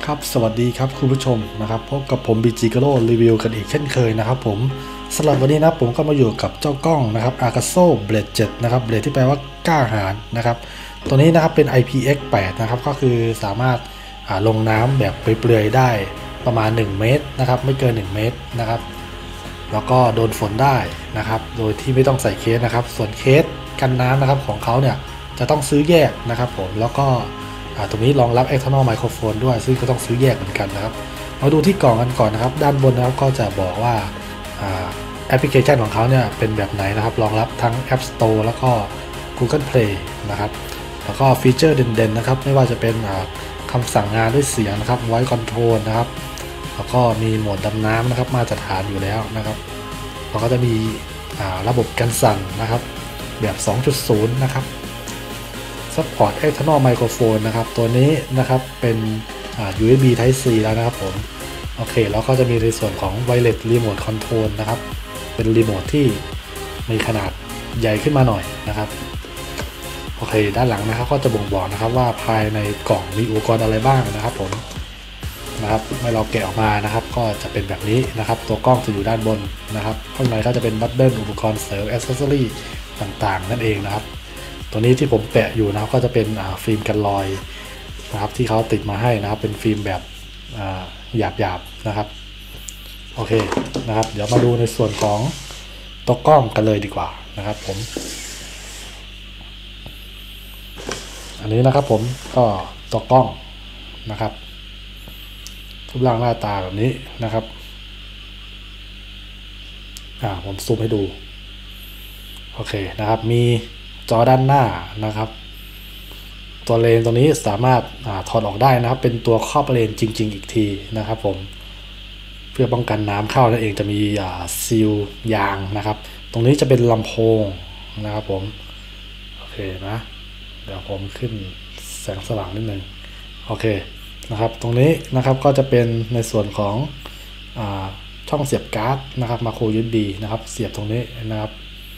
ครับสวัสดีครับคุณผู้ชมนะครับพบกับผมบีจีกโร่รีวิวกันอีกเช่นเคยนะครับผมสำหรับวันนี้นะผมก็มาอยู่กับเจ้ากล้องนะครับ Akaso Blade 7นะครับ Blade ที่แปลว่ากล้าหาญนะครับตัวนี้นะครับเป็น IPX8 นะครับก็คือสามารถลงน้ำแบบเปลือยๆได้ประมาณ1เมตรนะครับไม่เกิน1เมตรนะครับแล้วก็โดนฝนได้นะครับโดยที่ไม่ต้องใส่เคสนะครับส่วนเคสกันน้ำนะครับของเขาเนี่ยจะต้องซื้อแยกนะครับผมแล้วก็ตรงนี้รองรับ external microphone ด้วยซึ่งก็ต้องซื้อแยกเหมือนกันนะครับมาดูที่กล่องกันก่อนนะครับด้านบนนะครับก็จะบอกว่าแอปพลิเคชันของเขาเนี่ยเป็นแบบไหนนะครับรองรับทั้ง App Store แล้วก็ Google Play นะครับแล้วก็ฟีเจอร์เด่นๆนะครับไม่ว่าจะเป็นคำสั่งงานด้วยเสียงนะครับ Voice Control นะครับแล้วก็มีโหมดดำน้ำนะครับมาตรฐานอยู่แล้วนะครับแล้วก็จะมีระบบกันสั่นนะครับแบบ 2.0 นะครับSupport External Microphone นะครับตัวนี้นะครับเป็นUSB Type C แล้วนะครับผมโอเคแล้วก็จะมีในส่วนของ Wireless Remote Control นะครับเป็นรีโมทที่มีขนาดใหญ่ขึ้นมาหน่อยนะครับโอเคด้านหลังนะครับก็จะบ่งบอกนะครับว่าภายในกล่องมีอุปกรณ์อะไรบ้างนะครับผมนะครับเมื่อเราแกะออกมานะครับก็จะเป็นแบบนี้นะครับตัวกล้องจะอยู่ด้านบนนะครับข้างในก็จะเป็นบัตเดิลอุปกรณ์เสริมแอคเซสซอรี่ต่างๆนั่นเองนะครับตัวนี้ที่ผมแปะอยู่นะครับก็จะเป็นฟิล์มกันรอยนะครับที่เขาติดมาให้นะครับเป็นฟิล์มแบบหยาบๆนะครับโอเคนะครับเดี๋ยวมาดูในส่วนของตัวกล้องกันเลยดีกว่านะครับผมอันนี้นะครับผมก็ตัวกล้องนะครับรูปร่างหน้าตาแบบนี้นะครับผมซูมให้ดูโอเคนะครับมีจอด้านหน้านะครับตัวเลนตัวนี้สามารถถอดออกได้นะครับเป็นตัวครอบเลนจริงๆอีกทีนะครับผมเพื่อป้องกันน้ำเข้านั่นเองจะมีซีลยางนะครับตรงนี้จะเป็นลำโพงนะครับผมโอเคนะเดี๋ยวผมขึ้นแสงสว่างนิดนึงโอเคนะครับตรงนี้นะครับก็จะเป็นในส่วนของช่องเสียบการ์ดนะครับมาโคร USB นะครับเสียบตรงนี้นะครับ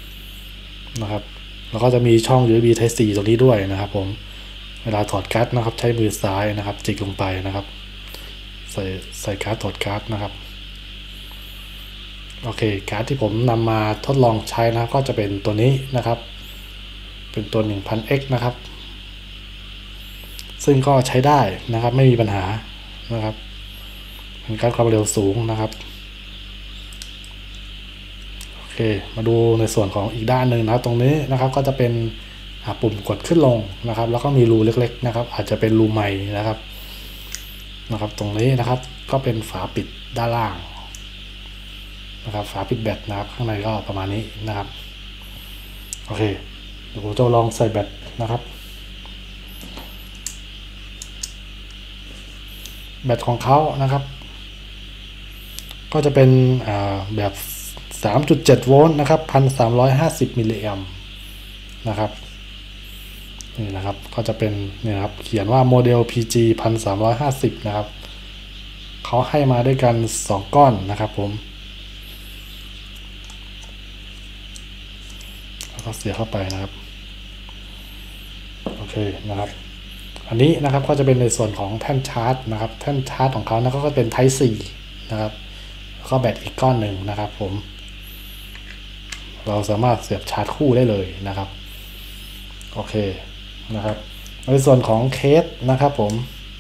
แล้วก็จะมีช่อง USB Type C ตรงนี้ด้วยนะครับผมเวลาถอดการ์ดนะครับใช้มือซ้ายนะครับจิกลงไปนะครับใส่การ์ดถอดการ์ดนะครับโอเคการ์ดที่ผมนำมาทดลองใช้นะก็จะเป็นตัวนี้นะครับเป็นตัว 1000X นะครับซึ่งก็ใช้ได้นะครับไม่มีปัญหานะครับเป็นการ์ดความเร็วสูงนะครับโอเคมาดูในส่วนของอีกด้านหนึ่งนะครับตรงนี้นะครับก็จะเป็นปุ่มกดขึ้นลงนะครับแล้วก็มีรูเล็กๆนะครับอาจจะเป็นรูใหม่นะครับตรงนี้นะครับก็เป็นฝาปิดด้านล่างนะครับฝาปิดแบตนะครับข้างในก็ประมาณนี้นะครับโอเคเดี๋ยวผมจะลองใส่แบตนะครับแบตของเขานะครับก็จะเป็นแบบ 3.7 โวลต์นะครับ 1,350 มิลลิแอมป์นะครับนี่นะครับก็จะเป็นนี่นะครับเขียนว่าโมเดล PG 1350นะครับเขาให้มาด้วยกัน2ก้อนนะครับผมแล้วก็เสียบเข้าไปนะครับโอเคนะครับอันนี้นะครับก็จะเป็นในส่วนของแท่นชาร์จนะครับแท่นชาร์จของเขานะก็เป็น Type C นะครับแล้วก็แบตอีกก้อนหนึ่งนะครับผมเราสามารถเสียบชาร์จคู่ได้เลยนะครับโอเคนะครับในส่วนของเคสนะครับผม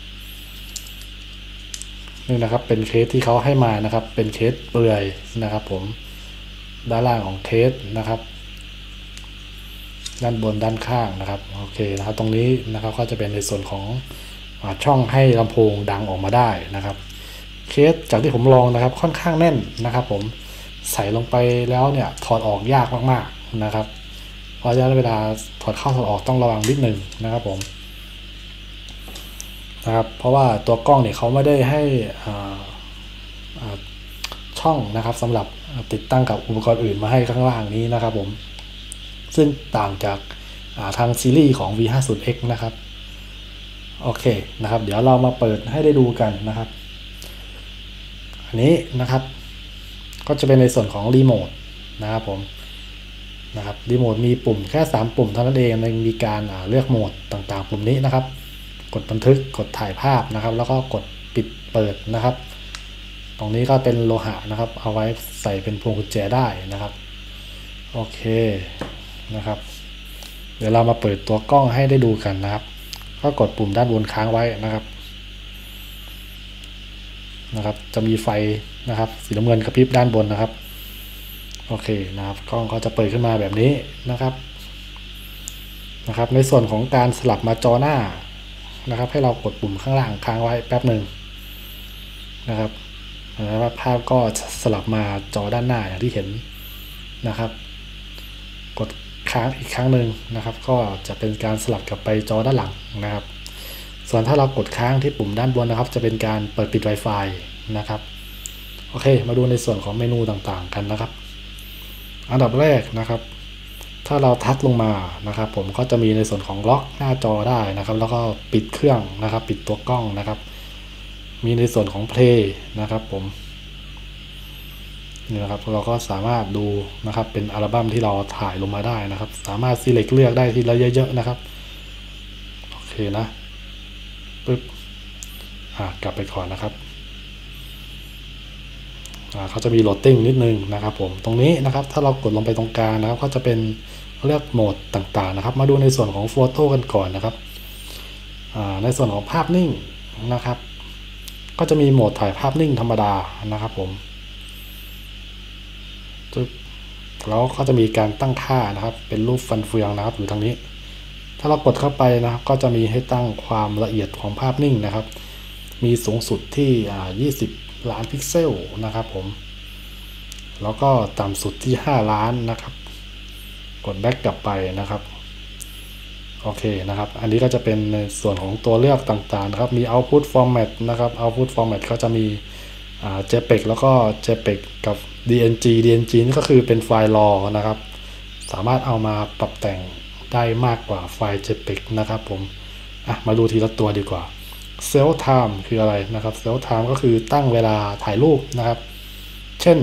นี่นะครับเป็นเคสที่เขาให้มานะครับเป็นเคสเปลือยนะครับผมด้านล่างของเคสนะครับด้านบนด้านข้างนะครับโอเคนะครับตรงนี้นะครับก็จะเป็นในส่วนของช่องให้ลำโพงดังออกมาได้นะครับเคสจากที่ผมลองนะครับค่อนข้างแน่นนะครับผมใส่ลงไปแล้วเนี่ยถอดออกยากมากๆนะครับเพราะฉะนั้นเวลาถอดเข้าถอดออกต้องระวังนิดนึงนะครับผมนะครับเพราะว่าตัวกล้องเนี่ยเขาไม่ได้ให้ช่องนะครับสำหรับติดตั้งกับอุปกรณ์อื่นมาให้ข้างล่างนี้นะครับผมซึ่งต่างจากทางซีรีส์ของ V50X นะครับโอเคนะครับเดี๋ยวเรามาเปิดให้ได้ดูกันนะครับอันนี้นะครับก็จะเป็นในส่วนของรีโมทนะครับผมนะครับรีโมทมีปุ่มแค่3ปุ่มเท่านั้นเองมีการเลือกโหมดต่างๆปุ่มนี้นะครับกดบันทึกกดถ่ายภาพนะครับแล้วก็กดปิดเปิดนะครับตรงนี้ก็เป็นโลหะนะครับเอาไว้ใส่เป็นพวงกุญแจได้นะครับโอเคนะครับเดี๋ยวเรามาเปิดตัวกล้องให้ได้ดูกันนะครับก็กดปุ่มด้านบนค้างไว้นะครับจะมีไฟนะครับสีน้ำเงินกระพริบด้านบนนะครับโอเคนะครับกล้องก็จะเปิดขึ้นมาแบบนี้นะครับในส่วนของการสลับมาจอหน้านะครับให้เรากดปุ่มข้างล่างค้างไว้แป๊บหนึ่งนะครับแล้วภาพก็สลับมาจอด้านหน้าอย่างที่เห็นนะครับกดค้างอีกครั้งหนึ่งนะครับก็จะเป็นการสลับกลับไปจอด้านหลังนะครับส่วนถ้าเรากดค้างที่ปุ่มด้านบนนะครับจะเป็นการเปิดปิด Wi-Fi นะครับโอเคมาดูในส่วนของเมนูต่างๆกันนะครับอันดับแรกนะครับถ้าเราทัชลงมานะครับผมก็จะมีในส่วนของล็อกหน้าจอได้นะครับแล้วก็ปิดเครื่องนะครับปิดตัวกล้องนะครับมีในส่วนของ Play นะครับผมนี่นะครับเราก็สามารถดูนะครับเป็นอัลบั้มที่เราถ่ายลงมาได้นะครับสามารถ select เลือกได้ทีละเยอะๆนะครับโอเคนะปึ๊บกลับไปก่อนนะครับเขาจะมีโหลดติ้งนิดนึงนะครับผมตรงนี้นะครับถ้าเรากดลงไปตรงกลางนะครับก็จะเป็นเลือกโหมดต่างๆนะครับมาดูในส่วนของโฟโต้กันก่อนนะครับในส่วนของภาพนิ่งนะครับก็จะมีโหมดถ่ายภาพนิ่งธรรมดานะครับผมแล้วก็จะมีการตั้งค่านะครับเป็นรูปฟันเฟืองนะครับอยู่ทางนี้ถ้าเรากดเข้าไปนะครับก็จะมีให้ตั้งความละเอียดของภาพนิ่งนะครับมีสูงสุดที่20 ล้านพิกเซลนะครับผมแล้วก็ต่ำสุดที่5 ล้านนะครับกดแบ็กกลับไปนะครับโอเคนะครับอันนี้ก็จะเป็นในส่วนของตัวเลือกต่างๆนะครับมี output format นะครับ output format ก็จะมีJPEG แล้วก็ JPEG กับ DNG นี่ก็คือเป็นไฟล์ RAW นะครับสามารถเอามาปรับแต่งได้มากกว่าไฟล์ JPEG นะครับผมมาดูทีละตัวดีกว่า Cell Time คืออะไรนะครับ Cell Time ก็คือตั้งเวลาถ่ายรูปนะครับเช่น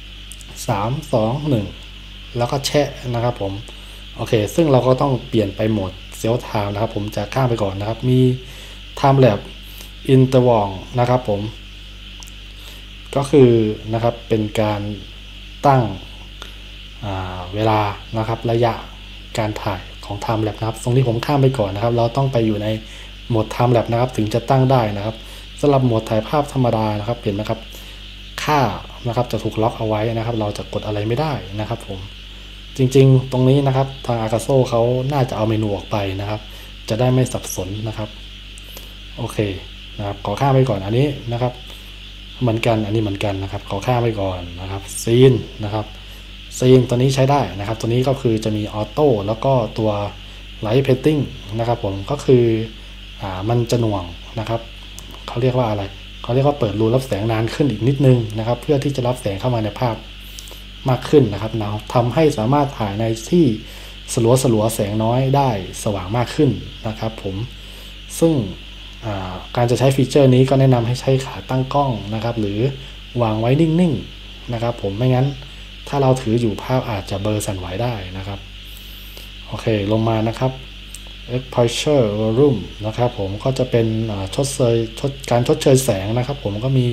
3 2 1แล้วก็แชะนะครับผมโอเคซึ่งเราก็ต้องเปลี่ยนไปโหมด Cell Time นะครับผมจะข้ามไปก่อนนะครับมี Time Lapse Interval นะครับผมก็คือนะครับเป็นการตั้งเวลานะครับระยะการถ่ายของ Time Lapse นะครับตรงที่ผมข้ามไปก่อนนะครับเราต้องไปอยู่ในโหมด Time Lapse นะครับถึงจะตั้งได้นะครับสำหรับโหมดถ่ายภาพธรรมดานะครับเห็นไหมครับค่านะครับจะถูกล็อกเอาไว้นะครับเราจะกดอะไรไม่ได้นะครับผมจริงๆตรงนี้นะครับทาง Akaso เขาน่าจะเอาเมนูออกไปนะครับจะได้ไม่สับสนนะครับโอเคนะครับขอข้ามไปก่อนอันนี้นะครับเหมือนกันอันนี้เหมือนกันนะครับขอข้ามไปก่อนนะครับซีนนะครับซีนตัวนี้ใช้ได้นะครับตัวนี้ก็คือจะมีออโต้แล้วก็ตัวไลท์เพนติ้งนะครับผมก็คือมันจะหน่วงนะครับเขาเรียกว่าอะไรเขาเรียกว่าเปิดรูรับแสงนานขึ้นอีกนิดนึงนะครับเพื่อที่จะรับแสงเข้ามาในภาพมากขึ้นนะครับทำให้สามารถถ่ายในที่สลัวแสงน้อยได้สว่างมากขึ้นนะครับผมซึ่งการจะใช้ฟีเจอร์นี้ก็แนะนำให้ใช้ขาตั้งกล้องนะครับหรือวางไว้นิ่งๆนะครับผมไม่งั้นถ้าเราถืออยู่ภาพอาจจะเบลอสั่นไหวได้นะครับโอเคลงมานะครับ exposure volume นะครับผมก็จะเป็นการชดเชยแสงนะครับผมก็มี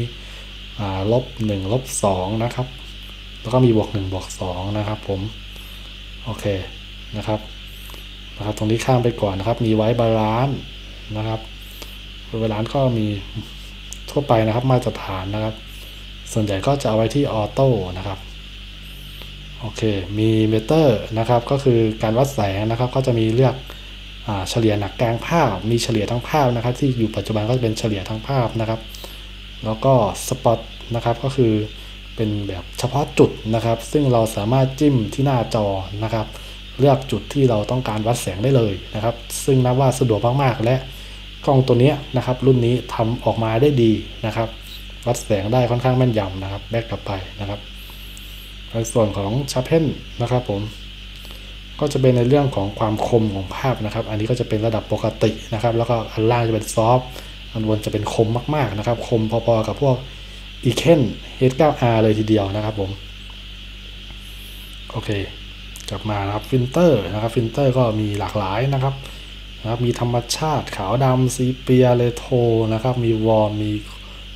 -1 -2นะครับแล้วก็มี+1 +2นะครับผมโอเคนะครับตรงนี้ข้ามไปก่อนนะครับมีไว้บาลานซ์นะครับบาลานซ์ก็มีทั่วไปนะครับมาตรฐานนะครับส่วนใหญ่ก็จะเอาไว้ที่ออโต้นะครับโอเคมีเมเตอร์นะครับก็คือการวัดแสงนะครับก็จะมีเลือกเฉลี่ยหนักกลางภาพมีเฉลี่ยทั้งภาพนะครับที่อยู่ปัจจุบันก็จะเป็นเฉลี่ยทั้งภาพนะครับแล้วก็สปอตนะครับก็คือเป็นแบบเฉพาะจุดนะครับซึ่งเราสามารถจิ้มที่หน้าจอนะครับเลือกจุดที่เราต้องการวัดแสงได้เลยนะครับซึ่งนับว่าสะดวกมากๆและกล้องตัวนี้นะครับรุ่นนี้ทำออกมาได้ดีนะครับวัดแสงได้ค่อนข้างแม่นยำนะครับแบกกลับไปนะครับในส่วนของชาร์เพนนะครับผมก็จะเป็นในเรื่องของความคมของภาพนะครับอันนี้ก็จะเป็นระดับปกตินะครับแล้วก็อันล่างจะเป็นซอฟต์อันบนจะเป็นคมมากๆนะครับคมพอๆกับพวก Eken H9R เลยทีเดียวนะครับผมโอเคกลับมานะครับฟิลเตอร์นะครับฟิลเตอร์ก็มีหลากหลายนะครับมีธรรมชาติขาวดำซีเปียเรโทรนะครับมีวอร์มมี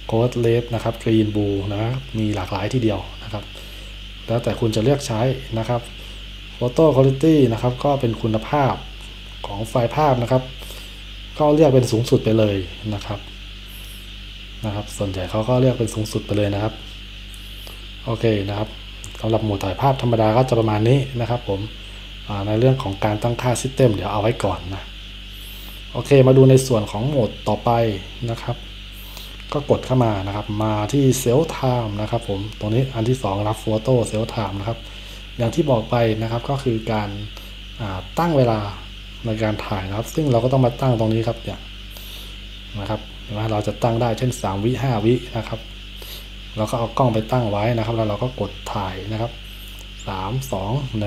โค้ดเลดนะครับกรีนบูนะครับมีหลากหลายทีเดียวนะครับแล้วแต่คุณจะเลือกใช้นะครับโฟโต้คุณภาพนะครับก็เป็นคุณภาพของไฟล์ภาพนะครับก็เลือกเป็นสูงสุดไปเลยนะครับส่วนใหญ่เขาก็เลือกเป็นสูงสุดไปเลยนะครับโอเคนะครับสำหรับโหมดถ่ายภาพธรรมดาก็จะประมาณนี้นะครับผมในเรื่องของการตั้งค่า System เดี๋ยวเอาไว้ก่อนนะโอเคมาดูในส่วนของโหมดต่อไปนะครับก็กดเข้ามานะครับมาที่ Cell Time นะครับผมตรงนี้อันที่2รับ Photo Cell Time นะครับอย่างที่บอกไปนะครับก็คือการตั้งเวลาในการถ่ายนะครับซึ่งเราก็ต้องมาตั้งตรงนี้ครับเนี่ยนะครับเราจะตั้งได้เช่น3วิ5วินะครับเราก็เอากล้องไปตั้งไว้นะครับแล้วเราก็กดถ่ายนะครับ3 2 1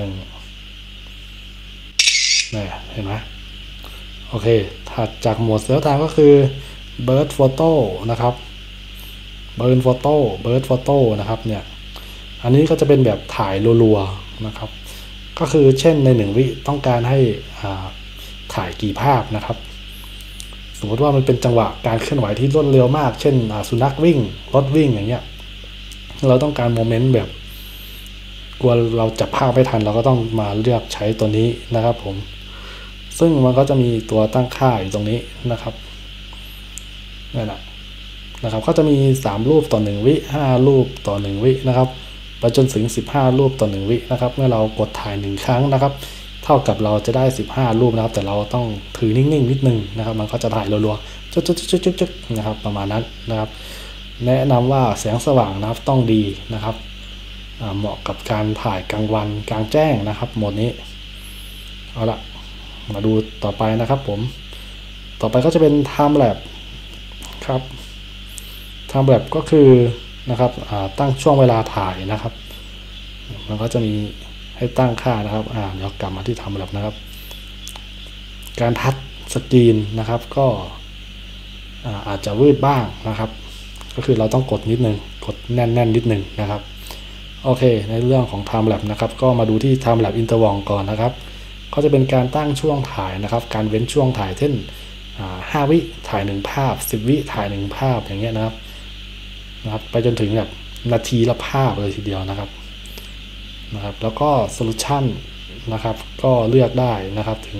นี่เห็นไหมโอเคถัดจากโหมดเซลล์ไทม์ก็คือ Bird Photo นะครับ Bird Photo นะครับเนี่ยอันนี้ก็จะเป็นแบบถ่ายรัวๆนะครับก็คือเช่นใน1วิต้องการให้ถ่ายกี่ภาพนะครับสมมติว่ามันเป็นจังหวะการเคลื่อนไหวที่รวดเร็วมากเช่นสุนัขวิ่งรถวิ่งอย่างเงี้ยเราต้องการโมเมนต์แบบกลัวเราจับภาพไม่ทันเราก็ต้องมาเลือกใช้ตัวนี้นะครับผมซึ่งมันก็จะมีตัวตั้งค่าอยู่ตรงนี้นะครับนั่นแหละนะครับก็จะมี3รูปต่อ1วิ5รูปต่อ1วินะครับไปจนถึง15รูปต่อ1วินะครับเมื่อเรากดถ่าย1ครั้งนะครับเท่ากับเราจะได้15รูปนะครับแต่เราต้องถือนิ่งๆนิดนึงนะครับมันก็จะถ่ายรัวๆจุ๊กๆๆๆนะครับประมาณนั้นนะครับแนะนำว่าแสงสว่างนะครับต้องดีนะครับเหมาะกับการถ่ายกลางวันกลางแจ้งนะครับโหมดนี้เอาละมาดูต่อไปนะครับผมต่อไปก็จะเป็น Time Lapse ครับ Time Lapse ก็คือนะครับตั้งช่วงเวลาถ่ายนะครับมันก็จะมีให้ตั้งค่านะครับเดี๋ยวกลับมาที่ Time Lapse นะครับการทัชสกรีนนะครับก็อาจจะวืดบ้างนะครับก็คือเราต้องกดนิดนึงกดแน่นๆนิดนึงนะครับโอเคในเรื่องของ Time Lapse นะครับก็มาดูที่ Time Lapse Interval ก่อนนะครับก็จะเป็นการตั้งช่วงถ่ายนะครับการเว้นช่วงถ่ายเช่น5วิถ่าย1ภาพ10วิถ่าย1ภาพอย่างเงี้ยนะครับไปจนถึงแบบนาทีละภาพเลยทีเดียวนะครับแล้วก็โซลูชันนะครับก็เลือกได้นะครับถึง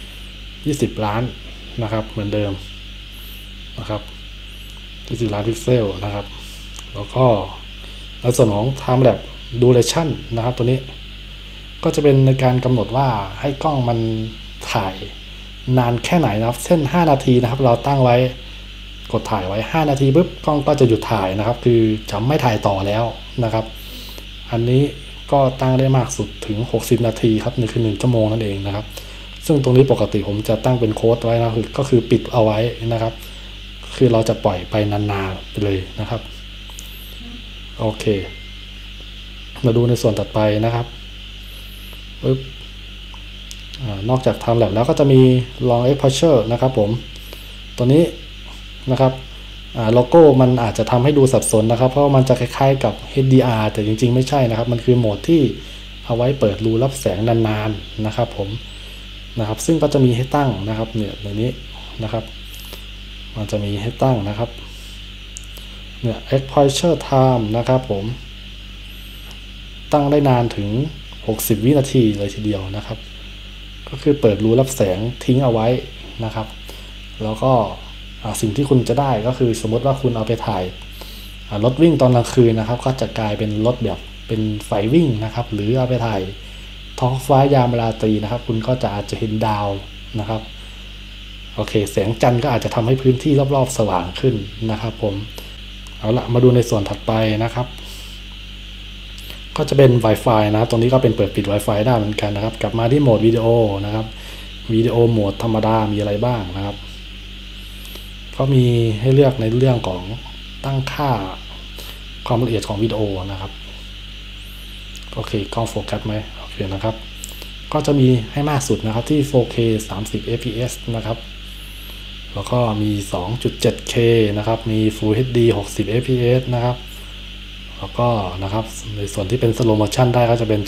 20ล้านนะครับเหมือนเดิมนะครับ20ล้านพิกเซลนะครับแล้วก็ในส่วนของ Time Lapse Duration นะครับตัวนี้ก็จะเป็นในการกำหนดว่าให้กล้องมันถ่ายนานแค่ไหนนะครับเช่น5นาทีนะครับเราตั้งไว้กดถ่ายไว้5นาทีปุ๊บกล้องก็จะหยุดถ่ายนะครับคือจะไม่ถ่ายต่อแล้วนะครับอันนี้ก็ตั้งได้มากสุดถึง60นาทีครับนี่คือ1ชั่วโมงนั่นเองนะครับซึ่งตรงนี้ปกติผมจะตั้งเป็นโค้ดไว้นะก็คือปิดเอาไว้นะครับคือเราจะปล่อยไปนานๆไปเลยนะครับโอเคมาดูในส่วนถัดไปนะครับปึ๊บนอกจาก Time Lapse แล้วก็จะมี Long Exposure นะครับผมตัวนี้นะครับโลโก้มันอาจจะทำให้ดูสับสนนะครับเพราะมันจะคล้ายๆกับ HDR แต่จริงๆไม่ใช่นะครับมันคือโหมดที่เอาไว้เปิดรูรับแสงนานๆนะครับผมนะครับซึ่งก็จะมีให้ตั้งนะครับเนี่ยในนี้นะครับมันจะมีให้ตั้งนะครับเนี่ย Exposure Time นะครับผมตั้งได้นานถึง60วินาทีเลยทีเดียวนะครับก็คือเปิดรูรับแสงทิ้งเอาไว้นะครับแล้วก็สิ่งที่คุณจะได้ก็คือสมมติว่าคุณเอาไปถ่ายรถวิ่งตอนกลางคืนนะครับก็จะกลายเป็นรถแบบเป็นไฟวิ่งนะครับหรือเอาไปถ่ายท้องฟ้ายามราตรีนะครับคุณก็จะอาจจะเห็นดาวนะครับโอเคแสงจันทร์ก็อาจจะทำให้พื้นที่รอบๆสว่างขึ้นนะครับผมเอาละมาดูในส่วนถัดไปนะครับก็จะเป็น Wi-Fi นะตรงนี้ก็เป็นเปิดปิด Wi-Fi ได้เหมือนกันนะครับกลับมาที่โหมดวิดีโอนะครับวิดีโอโหมดธรรมดามีอะไรบ้างนะครับก็มีให้เลือกในเรื่องของตั้งค่าความละเอียดของวิดีโอนะครับโอเคกล้องโฟกัสไหมโอเคนะครับก็จะมีให้มากสุดนะครับที่ 4K 30 fps นะครับแล้วก็มี 2.7K นะครับมี Full HD 60 fps นะครับแล้วก็นะครับในส่วนที่เป็น slow motion ได้ก็จะเป็น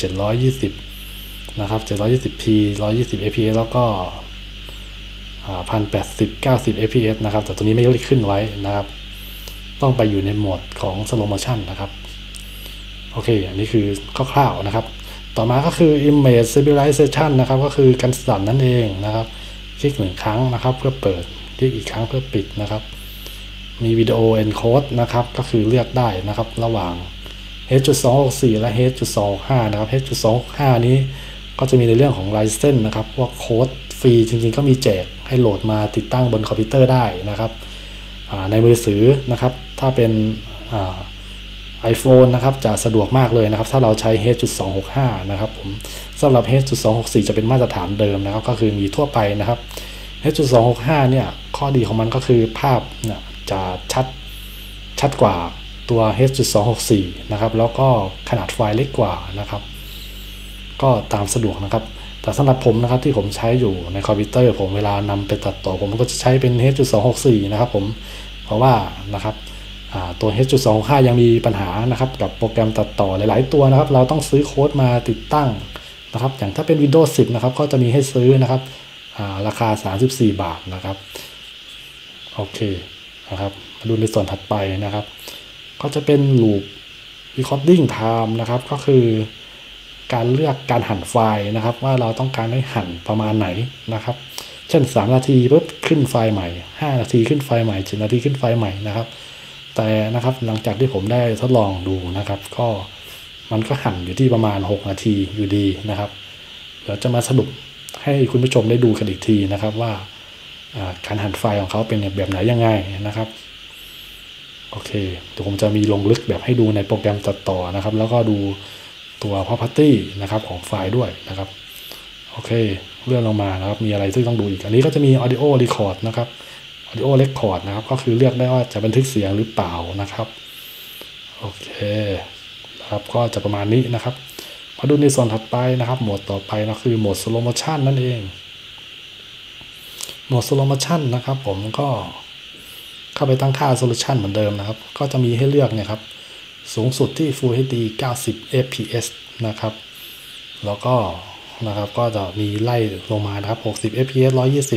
720นะครับ 720p 120 fps แล้วก็1080 90 fps นะครับแต่ตัวนี้ไม่ได้ขึ้นไว้นะครับต้องไปอยู่ในโหมดของ slow motion นะครับโอเคอันนี้คือคร่าวๆนะครับต่อมาก็คือ image stabilization นะครับก็คือการสั่นนั่นเองนะครับคลิก1ครั้งนะครับเพื่อเปิดคลิกอีกครั้งเพื่อปิดนะครับมีวิดีโอ encode นะครับก็คือเลือกได้นะครับระหว่าง H.264 และ H.265 นะครับ H.265 นี้ก็จะมีในเรื่องของ license นะครับว่าโค้ดฟรีจริงๆก็มีแจกให้โหลดมาติดตั้งบนคอมพิวเตอร์ได้นะครับในมือถือนะครับถ้าเป็นiPhone นะครับจะสะดวกมากเลยนะครับถ้าเราใช้ H.265 นะครับผมสำหรับ H.264 จะเป็นมาตรฐานเดิมนะครับก็คือมีทั่วไปนะครับ H.265 เนี่ยข้อดีของมันก็คือภาพเนี่ยจะชัดกว่าตัว H.264 นะครับแล้วก็ขนาดไฟล์เล็กกว่านะครับก็ตามสะดวกนะครับแต่สำหรับผมนะครับที่ผมใช้อยู่ในคอมพิวเตอร์ผมเวลานำไปตัดต่อผมก็จะใช้เป็น H.264 นะครับผมเพราะว่านะครับตัว H.265 ยังมีปัญหานะครับกับโปรแกรมตัดต่อหลายๆตัวนะครับเราต้องซื้อโค้ดมาติดตั้งนะครับอย่างถ้าเป็น Windows 10 นะครับก็จะมีให้ซื้อนะครับราคา34 บาทนะครับโอเคนะครับมาดูในส่วนถัดไปนะครับก็จะเป็น Loop Recording Time นะครับก็คือการเลือกการหั่นไฟล์นะครับว่าเราต้องการให้หั่นประมาณไหนนะครับเช่น3 นาทีปุ๊บขึ้นไฟล์ใหม่5 นาทีขึ้นไฟล์ใหม่7 นาทีขึ้นไฟล์ใหม่นะครับแต่นะครับหลังจากที่ผมได้ทดลองดูนะครับก็มันก็หั่นอยู่ที่ประมาณ6 นาทีอยู่ดีนะครับเดี๋ยวจะมาสรุปให้คุณผู้ชมได้ดูกันอีกทีนะครับว่าการหั่นไฟล์ของเขาเป็นแบบไหนยังไงนะครับโอเคเดี๋ยวผมจะมีลงลึกแบบให้ดูในโปรแกรมตัดต่อนะครับแล้วก็ดูตัว property นะครับของไฟล์ด้วยนะครับโอเคเลื่อนลงมานะครับมีอะไรที่ต้องดูอีกอันนี้ก็จะมี audio record นะครับ audio record นะครับก็คือเลือกได้ว่าจะบันทึกเสียงหรือเปล่านะครับโอเคนะครับก็จะประมาณนี้นะครับมาดูในส่วนถัดไปนะครับโหมดต่อไปนะคือโหมด slow motion นั่นเองโหมด slow motion นะครับผมก็เข้าไปตั้งค่า resolution เหมือนเดิมนะครับก็จะมีให้เลือกเนี่ยครับสูงสุดที่ Full HD 90 fps นะครับแล้วก็นะครับก็จะมีไล่ลงมานะครับ60 fps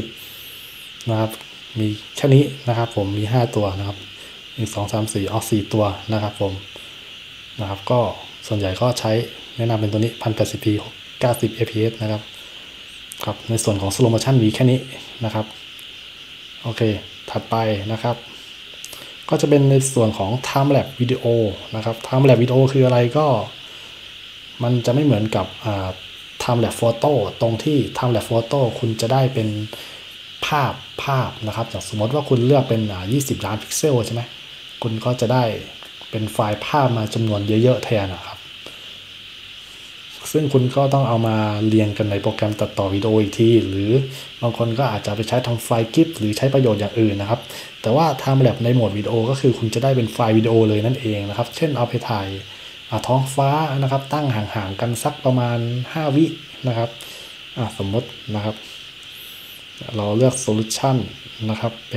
120นะครับมีแค่นี้นะครับผมมี5ตัวนะครับ1 2 3 4 4 ตัวนะครับผมนะครับก็ส่วนใหญ่ก็ใช้แนะนำเป็นตัวนี้ 1080p 90 fps นะครับครับในส่วนของ slow motion มีแค่นี้นะครับโอเคถัดไปนะครับก็จะเป็นในส่วนของ time lapse video นะครับ time lapse video คืออะไรก็มันจะไม่เหมือนกับtime lapse photo ตรงที่ time lapse photo คุณจะได้เป็นภาพนะครับอย่างสมมติว่าคุณเลือกเป็น20 ล้านพิกเซลใช่ไหมคุณก็จะได้เป็นไฟล์ภาพมาจำนวนเยอะๆแทนนะครับซึ่งคุณก็ต้องเอามาเรียงกันในโปรแกรมตัดต่อวิดีโออีกทีหรือบางคนก็อาจจะไปใช้ทำไฟล์กิฟหรือใช้ประโยชน์อย่างอื่นนะครับแต่ว่า time lapse ในโหมดวิดีโอก็คือคุณจะได้เป็นไฟล์วิดีโอเลยนั่นเองนะครับเช่นเอาไปถ่ายท้องฟ้านะครับตั้งห่างๆกันสักประมาณ5 วินะครับสมมตินะครับเราเลือก solution นะครับเป็น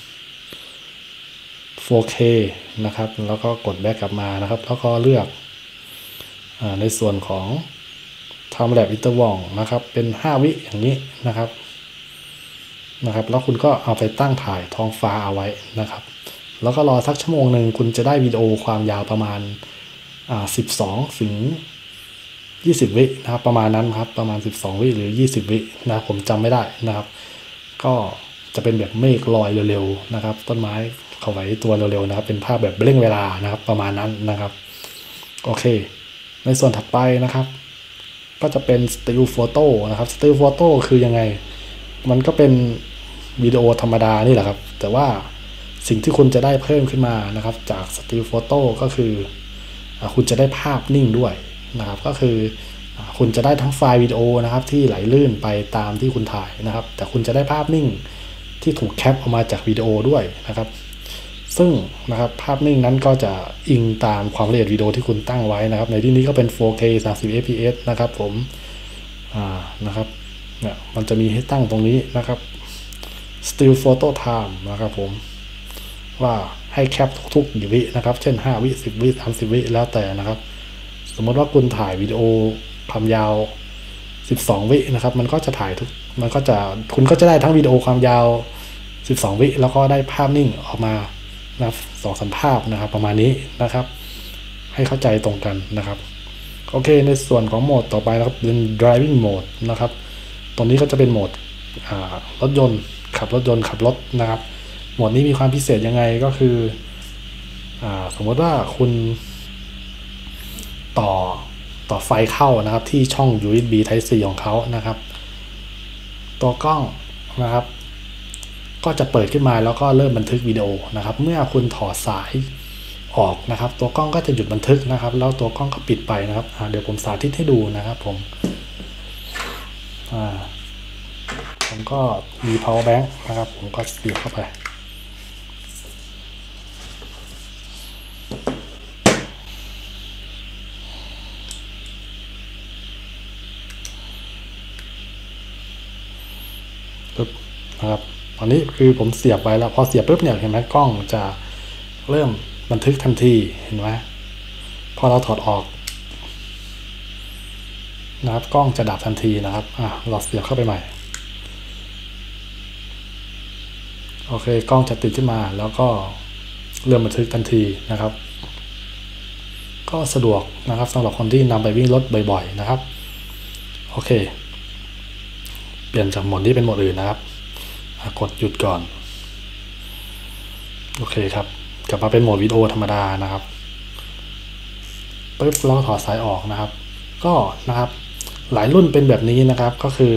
4K นะครับแล้วก็กดแบ็กกลับมานะครับแล้วก็เลือกในส่วนของ time lapse interval นะครับเป็น5 วิอย่างนี้นะครับแล้วคุณก็เอาไปตั้งถ่ายท้องฟ้าเอาไว้นะครับแล้วก็รอสักชั่วโมงหนึ่งคุณจะได้วิดีโอความยาวประมาณ12 ถึง 20 วินะครับประมาณนั้นครับประมาณ12 วิหรือ20 วินะผมจำไม่ได้นะครับก็จะเป็นแบบเมฆลอยเร็วๆนะครับต้นไม้เข้าไว้ตัวเร็วๆนะครับเป็นภาพแบบเร่งเวลานะครับประมาณนั้นนะครับโอเคในส่วนถัดไปนะครับก็จะเป็น still photo นะครับ still photo คือยังไงมันก็เป็นวิดีโอธรรมดานี่แหละครับแต่ว่าสิ่งที่คุณจะได้เพิ่มขึ้นมานะครับจาก still photo ก็คือคุณจะได้ภาพนิ่งด้วยนะครับก็คือคุณจะได้ทั้งไฟล์วิดีโอนะครับที่ไหลลื่นไปตามที่คุณถ่ายนะครับแต่คุณจะได้ภาพนิ่งที่ถูกแคปออกมาจากวิดีโอด้วยนะครับซึ่งนะครับภาพนิ่งนั้นก็จะอิงตามความละเอียดวิดีโอที่คุณตั้งไว้นะครับในที่นี้ก็เป็น 4K 30 fps นะครับผมนะครับเนี่ยมันจะมีให้ตั้งตรงนี้นะครับ still photo time นะครับผมว่าให้แคปทุกๆกี่วินะครับเช่น5 วิ10 วิ30 วิแล้วแต่นะครับสมมติว่าคุณถ่ายวิดีโอความยาว12 วินะครับมันก็จะคุณก็จะได้ทั้งวิดีโอความยาว12 วิแล้วก็ได้ภาพนิ่งออกมานะครับ2-3 ภาพนะครับประมาณนี้นะครับให้เข้าใจตรงกันนะครับโอเคในส่วนของโหมดต่อไปนะครับเป็น driving mode นะครับตรงนี้ก็จะเป็นโหมดรถยนต์ขับรถนะครับโหมดนี้มีความพิเศษยังไงก็คือสมมติว่าคุณต่อไฟเข้านะครับที่ช่อง USB Type C ของเขานะครับตัวกล้องนะครับก็จะเปิดขึ้นมาแล้วก็เริ่มบันทึกวิดีโอนะครับเมื่อคุณถอดสายออกนะครับตัวกล้องก็จะหยุดบันทึกนะครับแล้วตัวกล้องก็ปิดไปนะครับเดี๋ยวผมสาธิตให้ดูนะครับผมก็มี power bank นะครับผมก็เสียบเข้าไปปึ๊บนะครับตอนนี้คือผมเสียบไว้แล้วพอเสียบปุ๊บเนี่ยเห็นไหมกล้องจะเริ่มบันทึกทันทีเห็นไหมพอเราถอดออกนะครับกล้องจะดับทันทีนะครับเราเสียบเข้าไปใหม่โอเคกล้องจะติดขึ้นมาแล้วก็เริ่มบันทึกทันทีนะครับก็สะดวกนะครับสำหรับคนที่นำไปวิ่งรถบ่อยๆนะครับโอเคเปลี่ยนจากโหมดนี้เป็นโหมดอื่นนะครับกดหยุดก่อนโอเคครับกลับมาเป็นโหมดวิดีโอธรรมดานะครับปึ๊บเราก็ถอดสายออกนะครับก็นะครับหลายรุ่นเป็นแบบนี้นะครับก็คือ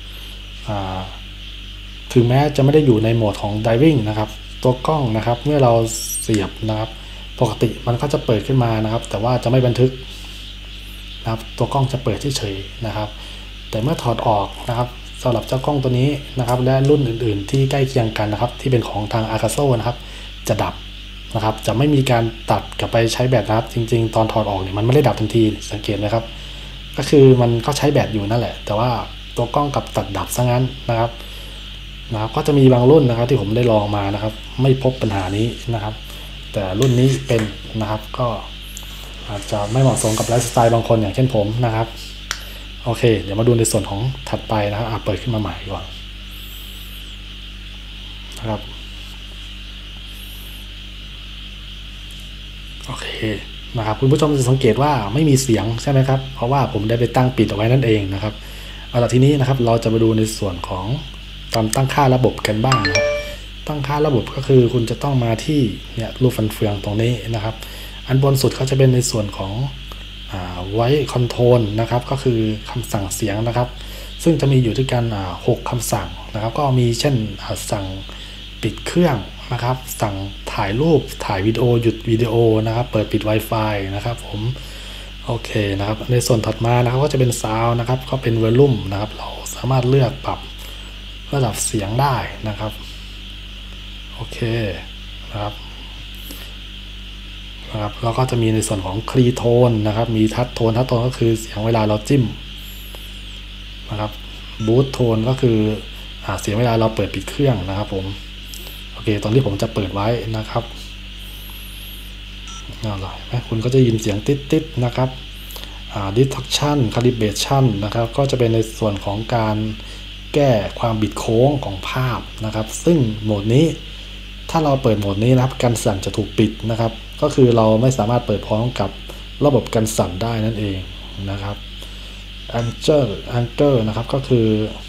ถึงแม้จะไม่ได้อยู่ในโหมดของ Diving นะครับตัวกล้องนะครับเมื่อเราเสียบนะครับปกติมันก็จะเปิดขึ้นมานะครับแต่ว่าจะไม่บันทึกนะครับตัวกล้องจะเปิดเฉยๆนะครับแต่เมื่อถอดออกนะครับสำหรับเจ้ากล้องตัวนี้นะครับและรุ่นอื่นๆที่ใกล้เคียงกันนะครับที่เป็นของทาง Akaso นะครับจะดับนะครับจะไม่มีการตัดกลับไปใช้แบตนะครับจริงๆตอนถอดออกเนี่ยมันไม่ได้ดับทันทีสังเกตไหมครับก็คือมันก็ใช้แบตอยู่นั่นแหละแต่ว่าตัวกล้องกับตัดดับซะงั้นนะครับก็จะมีบางรุ่นนะครับที่ผมได้ลองมานะครับไม่พบปัญหานี้นะครับแต่รุ่นนี้เป็นนะครับก็อาจจะไม่เหมาะสมกับไลฟ์สไตล์บางคนอย่างเช่นผมนะครับโอเคเดี๋ยวมาดูในส่วนของถัดไปนะครับเปิดขึ้นมาใหม่ก่อนนะครับโอเคนะครับคุณผู้ชมจะสังเกตว่าไม่มีเสียงใช่ไหมครับเพราะว่าผมได้ไปตั้งปิดเอาไว้นั่นเองนะครับเอาล่ะทีนี้นะครับเราจะมาดูในส่วนของการตั้งค่าระบบกันบ้างนะครับตั้งค่าระบบก็คือคุณจะต้องมาที่เนี่ยรูปฟันเฟืองตรงนี้นะครับอันบนสุดเขาจะเป็นในส่วนของไว้คอนโทรลนะครับก็คือคำสั่งเสียงนะครับซึ่งจะมีอยู่ด้วยกัน6 คำสั่งนะครับก็มีเช่นสั่งปิดเครื่องนะครับสั่งถ่ายรูปถ่ายวิดีโอหยุดวิดีโอนะครับเปิดปิด Wi-Fi นะครับผมโอเคนะครับในส่วนถัดมานะครับก็จะเป็นซาวด์นะครับก็เป็นวอลลุ่มนะครับเราสามารถเลือกปรับระดับเสียงได้นะครับโอเคนะครับแล้วก็จะมีในส่วนของคลีโทนนะครับมีทัชโทนก็คือเสียงเวลาเราจิ้มนะครับบูทโทนก็คือเสียงเวลาเราเปิดปิดเครื่องนะครับผมโอเคตอนที่ผมจะเปิดไว้นะครับคุณก็จะยินเสียงติดๆนะครับdistortion calibration นะครับก็จะเป็นในส่วนของการแก้ความบิดโค้งของภาพนะครับซึ่งโหมดนี้ถ้าเราเปิดโหมดนี้นะครับการสั่นจะถูกปิดนะครับก็คือเราไม่สามารถเปิดพร้อมกับระบบการสั่นได้นั่นเองนะครับ angle นะครับก็คือ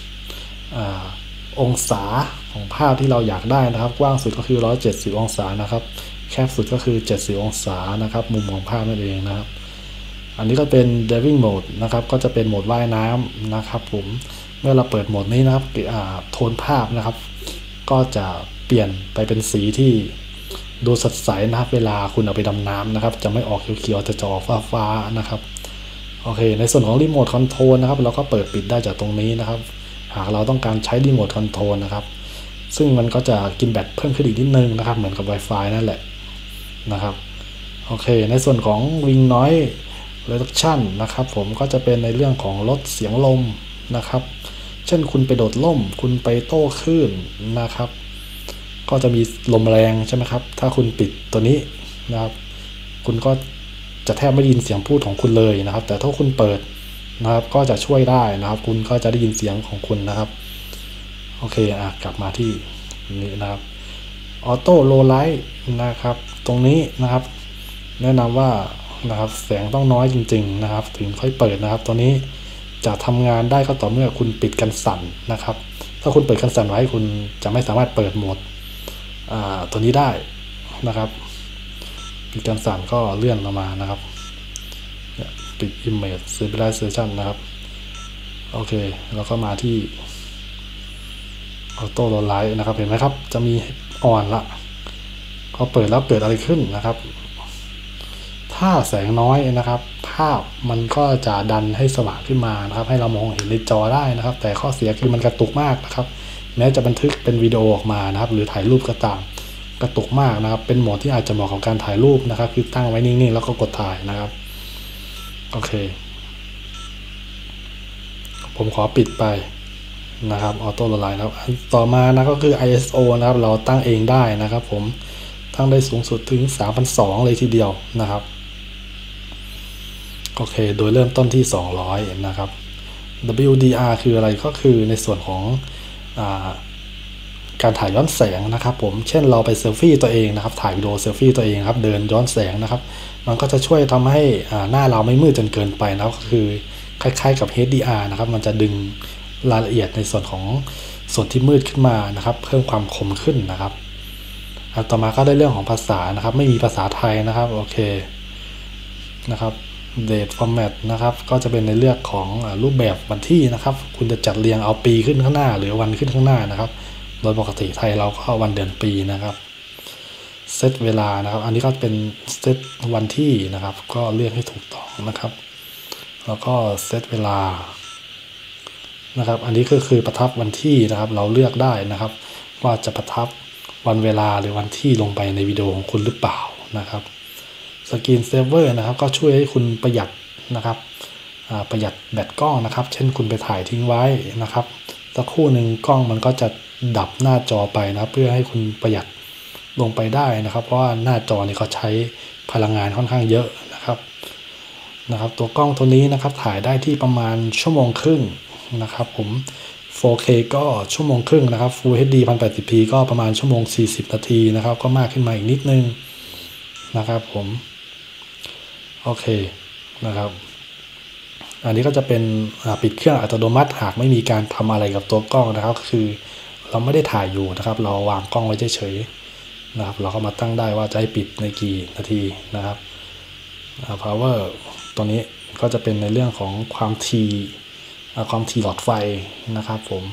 องศาของภาพที่เราอยากได้นะครับกว้างสุดก็คือ170 องศานะครับแคบสุดก็คือ70 องศานะครับมุมของภาพนั่นเองนะครับอันนี้ก็เป็น diving mode นะครับก็จะเป็นโหมดว่ายน้ำนะครับผมเมื่อเราเปิดโหมดนี้นะครับโทนภาพนะครับก็จะเปลี่ยนไปเป็นสีที่ดูสดใสนะครับเวลาคุณเอาไปดำน้ำนะครับจะไม่ออกเขียวๆแต่จะออกฟ้าๆนะครับโอเคในส่วนของรีโมทคอนโทรลนะครับเราก็เปิดปิดได้จากตรงนี้นะครับหากเราต้องการใช้รีโมทคอนโทรลนะครับซึ่งมันก็จะกินแบตเพิ่มขึ้นอีกนิดนึงนะครับเหมือนกับ Wi-Fi นั่นแหละนะครับโอเคในส่วนของ Wing Noise Reduction นะครับผมก็จะเป็นในเรื่องของลดเสียงลมนะครับเช่นคุณไปโดดร่มคุณไปโต้คลื่นนะครับก็จะมีลมแรงใช่ไหมครับถ้าคุณปิดตัวนี้นะครับคุณก็จะแทบไม่ได้ยินเสียงพูดของคุณเลยนะครับแต่ถ้าคุณเปิดนะครับก็จะช่วยได้นะครับคุณก็จะได้ยินเสียงของคุณนะครับโอเคกลับมาที่นี้นะครับออโต้โลไลท์นะครับตรงนี้นะครับแนะนำว่านะครับแสงต้องน้อยจริงๆนะครับถึงค่อยเปิดนะครับตัวนี้จะทำงานได้ก็ต่อเมื่อคุณปิดกันสั่นนะครับถ้าคุณเปิดกันสั่นไว้คุณจะไม่สามารถเปิดโหมดตัวนี้ได้นะครับปิดกันสั่นก็เลื่อนลงมานะครับปิด Image Stabilization นะครับโอเคแล้วก็มาที่ออโต้โลไลท์นะครับเห็นไหมครับจะมีอ่อนละพอเปิดแล้วเกิดอะไรขึ้นนะครับถ้าแสงน้อยนะครับภาพมันก็จะดันให้สว่างขึ้นมานะครับให้เรามองเห็นในจอได้นะครับแต่ข้อเสียคือมันกระตุกมากนะครับแม้จะบันทึกเป็นวิดีโอออกมานะครับหรือถ่ายรูปก็ตามกระตุกมากนะครับเป็นโหมดที่อาจจะเหมาะกับการถ่ายรูปนะครับคือตั้งไว้นิ่งๆแล้วก็กดถ่ายนะครับโอเคผมขอปิดไปนะครับออโต้ละลายแล้วต่อมานะก็คือ ISO นะครับเราตั้งเองได้นะครับผมตั้งได้สูงสุดถึง 3,200 เลยทีเดียวนะครับโอเคโดยเริ่มต้นที่ 200 นะครับ WDR คืออะไรก็คือในส่วนของการถ่ายย้อนแสงนะครับผมเช่นเราไปเซลฟี่ตัวเองนะครับถ่ายวิดีโอเซลฟี่ตัวเองครับเดินย้อนแสงนะครับมันก็จะช่วยทำให้หน้าเราไม่มืดจนเกินไปนะก็คือคล้ายๆกับ HDR นะครับมันจะดึงรายละเอียดในส่วนของส่วนที่มืดขึ้นมานะครับเพิ่มความคมขึ้นนะครับต่อมาก็ได้เรื่องของภาษานะครับไม่มีภาษาไทยนะครับโอเคนะครับ date format นะครับก็จะเป็นในเรื่องของรูปแบบวันที่นะครับคุณจะจัดเรียงเอาปีขึ้นข้างหน้าหรือวันขึ้นข้างหน้านะครับโดยปกติไทยเราก็วันเดือนปีนะครับเซตเวลานะครับอันนี้ก็เป็นเซตวันที่นะครับก็เลือกให้ถูกต้องนะครับแล้วก็เซตเวลานะครับอันนี้ก็คือประทับวันที่นะครับเราเลือกได้นะครับว่าจะประทับวันเวลาหรือวันที่ลงไปในวิดีโอของคุณหรือเปล่านะครับสกรีนเซฟเวอร์นะครับก็ช่วยให้คุณประหยัดนะครับประหยัดแบตกล้องนะครับเช่นคุณไปถ่ายทิ้งไว้นะครับสักครู่หนึ่งกล้องมันก็จะดับหน้าจอไปนะเพื่อให้คุณประหยัดลงไปได้นะครับเพราะว่าหน้าจอนี่เขาใช้พลังงานค่อนข้างเยอะนะครับตัวกล้องตัวนี้นะครับถ่ายได้ที่ประมาณชั่วโมงครึ่งนะครับผม 4K ก็ชั่วโมงครึ่งนะครับ Full HD 1080p ก็ประมาณชั่วโมง40 นาทีนะครับก็มากขึ้นมาอีกนิดนึงนะครับผมโอเคนะครับอันนี้ก็จะเป็นปิดเครื่องอัตโนมัติหากไม่มีการทำอะไรกับตัวกล้องนะครับคือเราไม่ได้ถ่ายอยู่นะครับเราวางกล้องไว้เฉยๆนะครับเราก็มาตั้งได้ว่าจะให้ปิดในกี่นาทีนะครับpower ตัวนี้ก็จะเป็นในเรื่องของความถี่หลอดไฟนะครับผม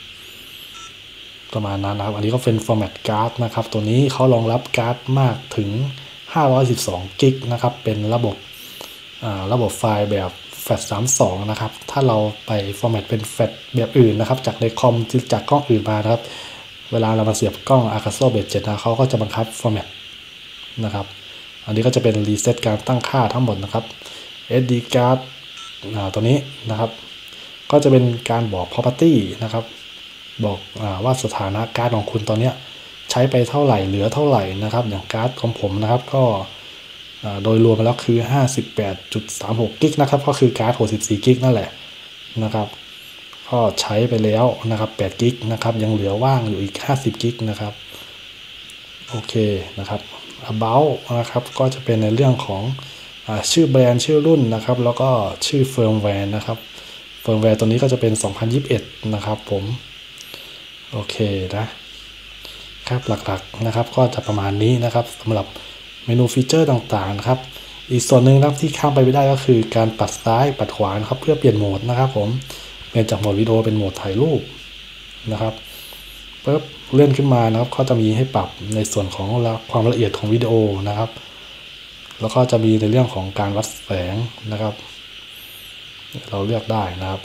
ประมาณนั้นนะครับอันนี้ก็เป็น format card นะครับตัวนี้เขารองรับการ์ดมากถึง512 กิกนะครับเป็นระบบไฟล์แบบ FAT32 นะครับถ้าเราไป format เป็น FAT แบบอื่นนะครับจากในคอมจากกล้องอื่นมานะครับเวลาเรามาเสียบกล้อง Akaso Blade 7นะเขาก็จะบังคับ format นะครับอันนี้ก็จะเป็นรีเซ็ตการตั้งค่าทั้งหมดนะครับ SD card ตัวนี้นะครับก็จะเป็นการบอก property นะครับบอกว่าสถานะการ์ดของคุณตอนนี้ใช้ไปเท่าไหร่เหลือเท่าไหร่นะครับอย่างการ์ดของผมนะครับก็โดยรวมแล้วคือ 58.36 กิกนะครับก็คือการ์ด64 กิกนั่นแหละนะครับก็ใช้ไปแล้วนะครับ8 กิกนะครับยังเหลือว่างอยู่อีก50 กิกนะครับโอเคนะครับ about นะครับก็จะเป็นในเรื่องของชื่อแบรนด์ชื่อรุ่นนะครับแล้วก็ชื่อเฟิร์มแวร์นะครับเฟิร์มแวร์ตัวนี้ก็จะเป็น 2021 นะครับผมโอเคนะครับหลักๆนะครับก็จะประมาณนี้นะครับสำหรับเมนูฟีเจอร์ต่างๆนะครับอีกส่วนหนึ่งนะครับที่ข้ามไปไม่ได้ก็คือการปัดซ้ายปัดขวานะครับเพื่อเปลี่ยนโหมดนะครับผมเปลี่ยนจากโหมดวิดีโอเป็นโหมดถ่ายรูปนะครับปุ๊บเลื่อนขึ้นมานะครับก็จะมีให้ปรับในส่วนของความละเอียดของวิดีโอนะครับแล้วก็จะมีในเรื่องของการวัดแสงนะครับเราเลือกได้นะครับ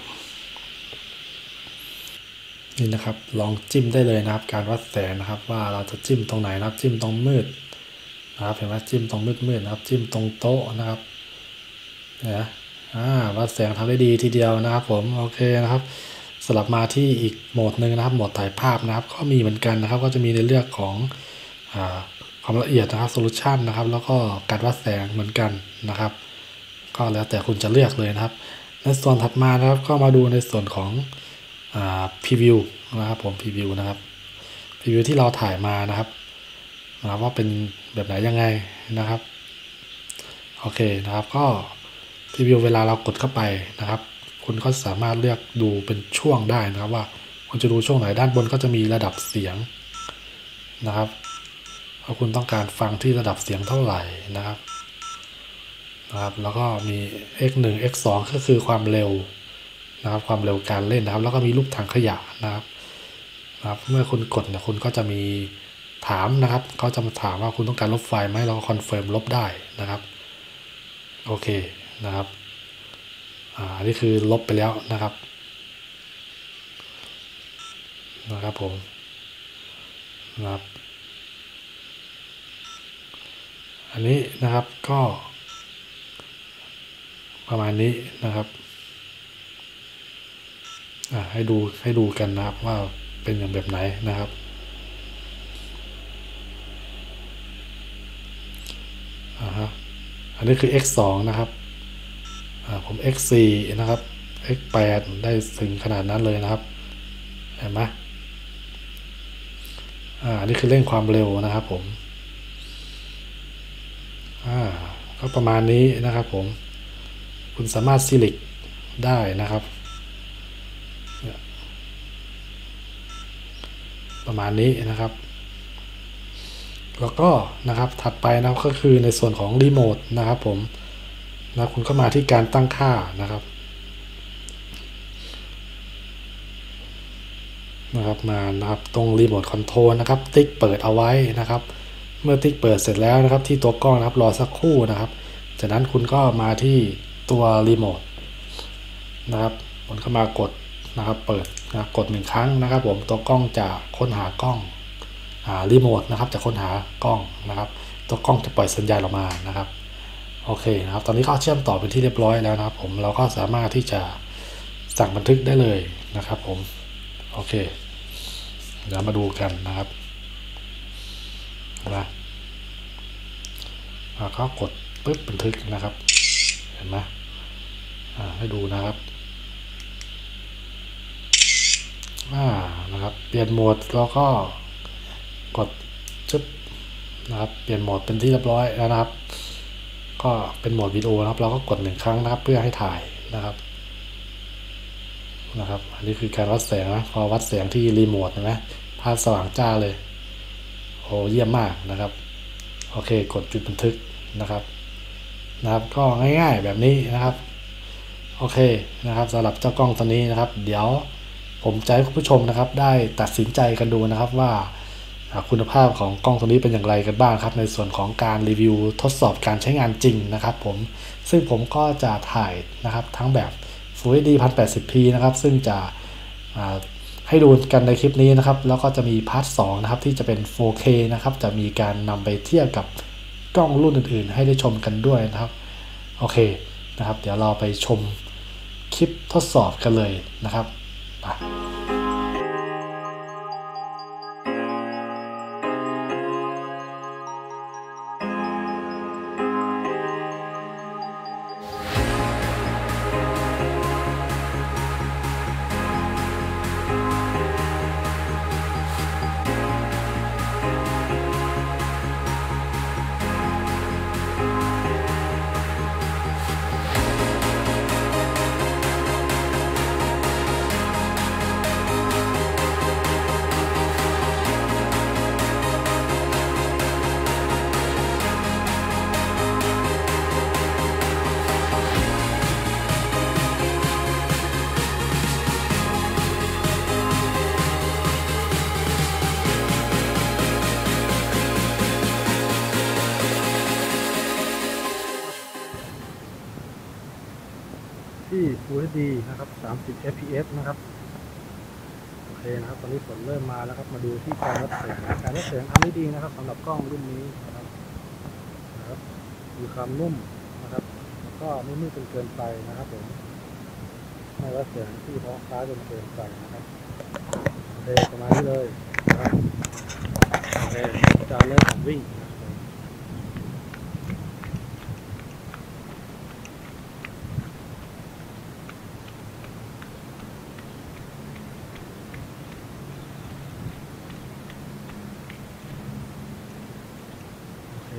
นี่นะครับลองจิ้มได้เลยนะครับการวัดแสงนะครับว่าเราจะจิ้มตรงไหนนะครับจิ้มตรงมืดนะครับเห็นไหมจิ้มตรงมืดนะครับจิ้มตรงโต๊ะนะครับนะวัดแสงทำได้ดีทีเดียวนะครับผมโอเคนะครับสลับมาที่อีกโหมดหนึ่งนะครับโหมดถ่ายภาพนะครับก็มีเหมือนกันนะครับก็จะมีในเรื่องของความละเอียดนะครับโซลูชันนะครับแล้วก็การวัดแสงเหมือนกันนะครับก็แล้วแต่คุณจะเลือกเลยนะครับในส่วนถัดมานะครับก็มาดูในส่วนของพรีวิวนะครับผมพรีวิวนะครับพรีวิวที่เราถ่ายมานะครับนะครับว่าเป็นแบบไหนยังไงนะครับโอเคนะครับก็พรีวิวเวลาเรากดเข้าไปนะครับคุณก็สามารถเลือกดูเป็นช่วงได้นะครับว่าคุณจะดูช่วงไหนด้านบนก็จะมีระดับเสียงนะครับว่าคุณต้องการฟังที่ระดับเสียงเท่าไหร่นะครับแล้วก็มี x1 x2 ก็คือความเร็วนะครับความเร็วการเล่นนะครับแล้วก็มีรูปถังขยะนะครับเมื่อคุณกดเนี่ยคุณก็จะมีถามนะครับเขาจะมาถามว่าคุณต้องการลบไฟล์ไหมเราก็คอนเฟิร์มลบได้นะครับโอเคนะครับอันนี้คือลบไปแล้วนะครับผมนะครับอันนี้นะครับก็ประมาณนี้นะครับให้ดูกันนะครับว่าเป็นอย่างแบบไหนนะครับอันนี้คือ x2 นะครับผม x4 นะครับ x8 ได้ถึงขนาดนั้นเลยนะครับเห็นไหมอันนี้คือเร่งความเร็วนะครับผมก็ประมาณนี้นะครับผมคุณสามารถ select ได้นะครับประมาณนี้นะครับแล้วก็นะครับถัดไปนะครับก็คือในส่วนของรีโมทนะครับผมนะคุณก็มาที่การตั้งค่านะครับมานะครับตรงรีโมทคอนโทรลนะครับติ๊กเปิดเอาไว้นะครับเมื่อติ๊กเปิดเสร็จแล้วนะครับที่ตัวกล้องนะครับรอสักครู่นะครับจากนั้นคุณก็มาที่ตัวรีโมทนะครับคุณก็มากดนะครับเปิดนะกด1ครั้งนะครับผมตัวกล้องจะค้นหากล้องรีโมทนะครับจะค้นหากล้องนะครับตัวกล้องจะปล่อยสัญญาณออกมานะครับโอเคนะครับตอนนี้ก็เชื่อมต่อเป็นที่เรียบร้อยแล้วนะครับผมเราก็สามารถที่จะสั่งบันทึกได้เลยนะครับผมโอเคเดี๋ยวมาดูกันนะครับนะก็กดปึ๊บบันทึกนะครับเห็นไหมให้ดูนะครับนะครับเปลี่ยนโหมดแล้วก็กดจึ๊บนะครับเปลี่ยนโหมดเป็นที่เรียบร้อยแล้วนะครับก็เป็นโหมดวิดีโอนะครับเราก็กด1ครั้งนะครับเพื่อให้ถ่ายนะครับอันนี้คือการวัดแสงนะพอวัดแสงที่รีโมทนะภาพสว่างจ้าเลยโอ้เยี่ยมมากนะครับโอเคกดจุดบันทึกนะครับก็ง่ายๆแบบนี้นะครับโอเคนะครับสำหรับเจ้ากล้องตัวนี้นะครับเดี๋ยวผมจะให้คุณผู้ชมนะครับได้ตัดสินใจกันดูนะครับว่าคุณภาพของกล้องตัวนี้เป็นอย่างไรกันบ้างครับในส่วนของการรีวิวทดสอบการใช้งานจริงนะครับผมซึ่งผมก็จะถ่ายนะครับทั้งแบบ Full HD 1080p นะครับซึ่งจะให้ดูกันในคลิปนี้นะครับแล้วก็จะมีพาร์ท2นะครับที่จะเป็น 4K นะครับจะมีการนำไปเทียบกับกล้องรุ่นอื่นๆให้ได้ชมกันด้วยนะครับโอเคนะครับเดี๋ยวเราไปชมคลิปทดสอบกันเลยนะครับที่ Full HD นะครับ30 fps นะครับโอเคนะครับตอนนี้ฝนเริ่มมาแล้วครับมาดูที่การวัดแสงทำได้ดีนะครับสำหรับกล้องรุ่นนี้นะครับมีความนุ่มนะครับแล้วก็ไม่มืดจนเกินไปนะครับผมไม่วัดแสงที่ท้องฟ้าจนเกินไปนะครับโอเคประมาณนี้เลยนะครับโอเคจะเริ่มของวิ่ง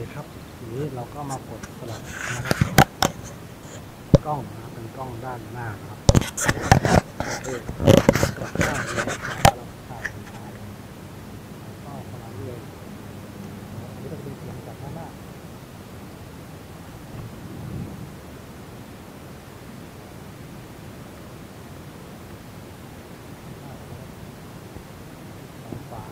ครับทีนี้เราก็มากดสลับนะครับกล้องนะครับเป็นกล้องด้านหน้านะครับโอเคกดข้างเลยนะครับเราถ่ายก็ประมาณนี้เลยอันนี้ก็จะเป็นเสียงจากด้านหน้าขวา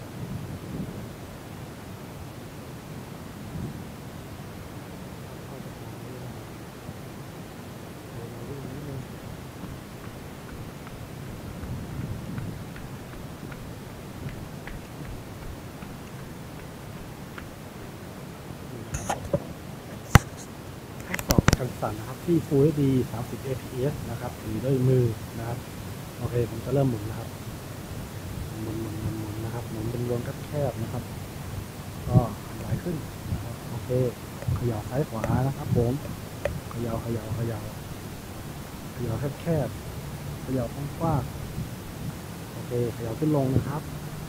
กันสั่นนะครับที่ Full HD 30 fps นะครับถือด้วยมือนะครับโอเคผมจะเริ่มหมุนนะครับหมุนนะครับหมุนเป็นวงแคบๆนะครับก็ขยายขึ้นนะครับโอเคขยับซ้ายขวานะครับผมขยับแคบๆขยับกว้างๆโอเคขยับขึ้นลงนะครับ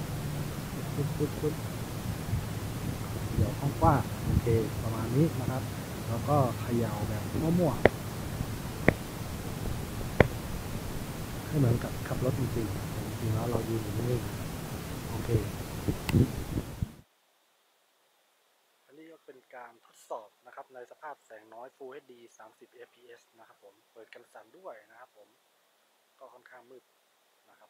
ขยับกว้างๆโอเคประมาณนี้นะครับแล้วก็เขย่าแบบมั่วๆให้เหมือนกับขับรถจริงๆแล้วเรายืนอยู่นิ่งๆโอเคอันนี้ก็เป็นการทดสอบนะครับในสภาพแสงน้อย Full HD 30 fps นะครับผมเปิดกันสั่นด้วยนะครับผมก็ค่อนข้างมืดนะครับ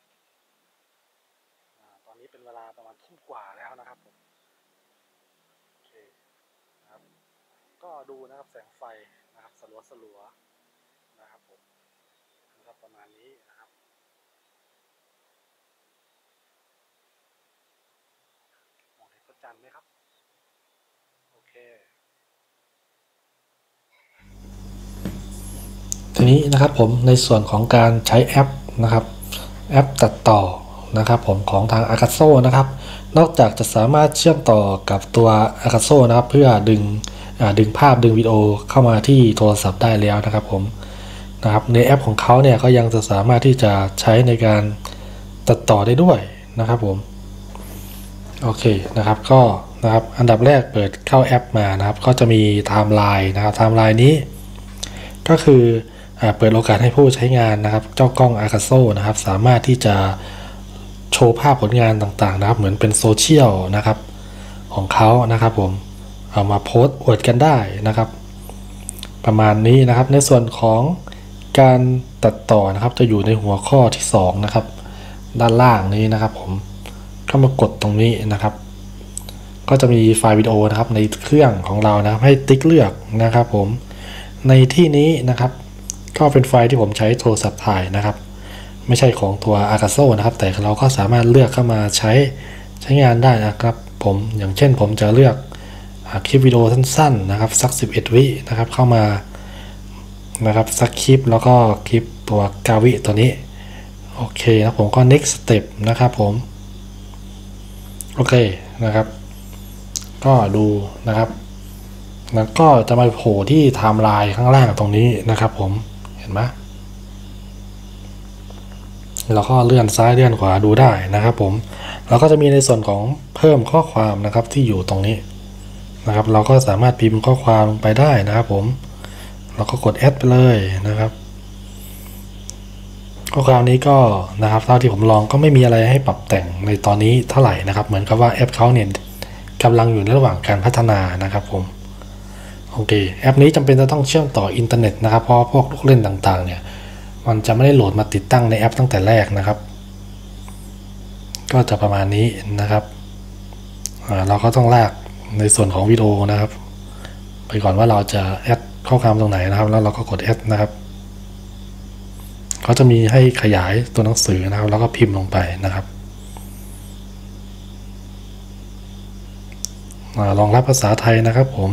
ตอนนี้เป็นเวลาประมาณทุ่มกว่าแล้วนะครับผมโอเคนะครับก็ดูนะครับแสงไฟนะครับสลัวนะครับผมนะครับประมาณนี้นะครับมองเห็นพระจันทร์ไหมครับโอเคทีนี้นะครับผมในส่วนของการใช้แอปนะครับแอปตัดต่อนะครับผมของทาง Akaso นะครับนอกจากจะสามารถเชื่อมต่อกับตัว Akaso นะครับเพื่อดึงภาพดึงวิดีโอเข้ามาที่โทรศัพท์ได้แล้วนะครับผมนะครับในแอปของเขาเนี่ยก็ยังจะสามารถที่จะใช้ในการตัดต่อได้ด้วยนะครับผมโอเคนะครับก็นะครับอันดับแรกเปิดเข้าแอปมานะครับก็จะมีไทม์ไลน์นะครับไทม์ไลน์นี้ก็คือเปิดโอกาสให้ผู้ใช้งานนะครับเจ้ากล้อง Akaso นะครับสามารถที่จะโชว์ภาพผลงานต่างๆนะครับเหมือนเป็นโซเชียลนะครับของเขานะครับผมเอามาโพสต์อวดกันได้นะครับประมาณนี้นะครับในส่วนของการตัดต่อนะครับจะอยู่ในหัวข้อที่2นะครับด้านล่างนี้นะครับผมก็มากดตรงนี้นะครับก็จะมีไฟล์วิดีโอนะครับในเครื่องของเรานะครับให้ติ๊กเลือกนะครับผมในที่นี้นะครับก็เป็นไฟล์ที่ผมใช้โทรศัพท์ถ่ายนะครับไม่ใช่ของตัว Akaso นะครับแต่เราก็สามารถเลือกเข้ามาใช้งานได้นะครับผมอย่างเช่นผมจะเลือกคลิปวิดีโอสั้นๆนะครับสัก11วินะครับเข้ามานะครับสักคลิปแล้วก็คลิปตัวกาวิตัวนี้โอเคนะผมก็ next step นะครับผมโอเคนะครับก็ดูนะครับแล้วก็จะมาโผล่ที่ไทม์ไลน์ข้างล่างตรงนี้นะครับผมเห็นไหมเราก็เลื่อนซ้ายเลื่อนขวาดูได้นะครับผมแล้วก็จะมีในส่วนของเพิ่มข้อความนะครับที่อยู่ตรงนี้นะครับเราก็สามารถพิมพ์ข้อความลงไปได้นะครับผมเราก็กดแอดไปเลยนะครับข้อความนี้ก็นะครับเท่าที่ผมลองก็ไม่มีอะไรให้ปรับแต่งในตอนนี้เท่าไหร่นะครับเหมือนกับว่าแอปเขาเนี่ยกำลังอยู่ในระหว่างการพัฒนานะครับผมโอเคแอปนี้จำเป็นจะต้องเชื่อมต่ออินเทอร์เน็ตนะครับเพราะพวกลูกเล่นต่างๆเนี่ยมันจะไม่ได้โหลดมาติดตั้งในแอปตั้งแต่แรกนะครับก็จะประมาณนี้นะครับเราก็ต้องลากในส่วนของวิดีโอนะครับไปก่อนว่าเราจะแอดข้อความตรงไหนนะครับแล้วเราก็กดแอดนะครับเขาจะมีให้ขยายตัวหนังสือนะครับแล้วก็พิมพ์ลงไปนะครับรองรับภาษาไทยนะครับผม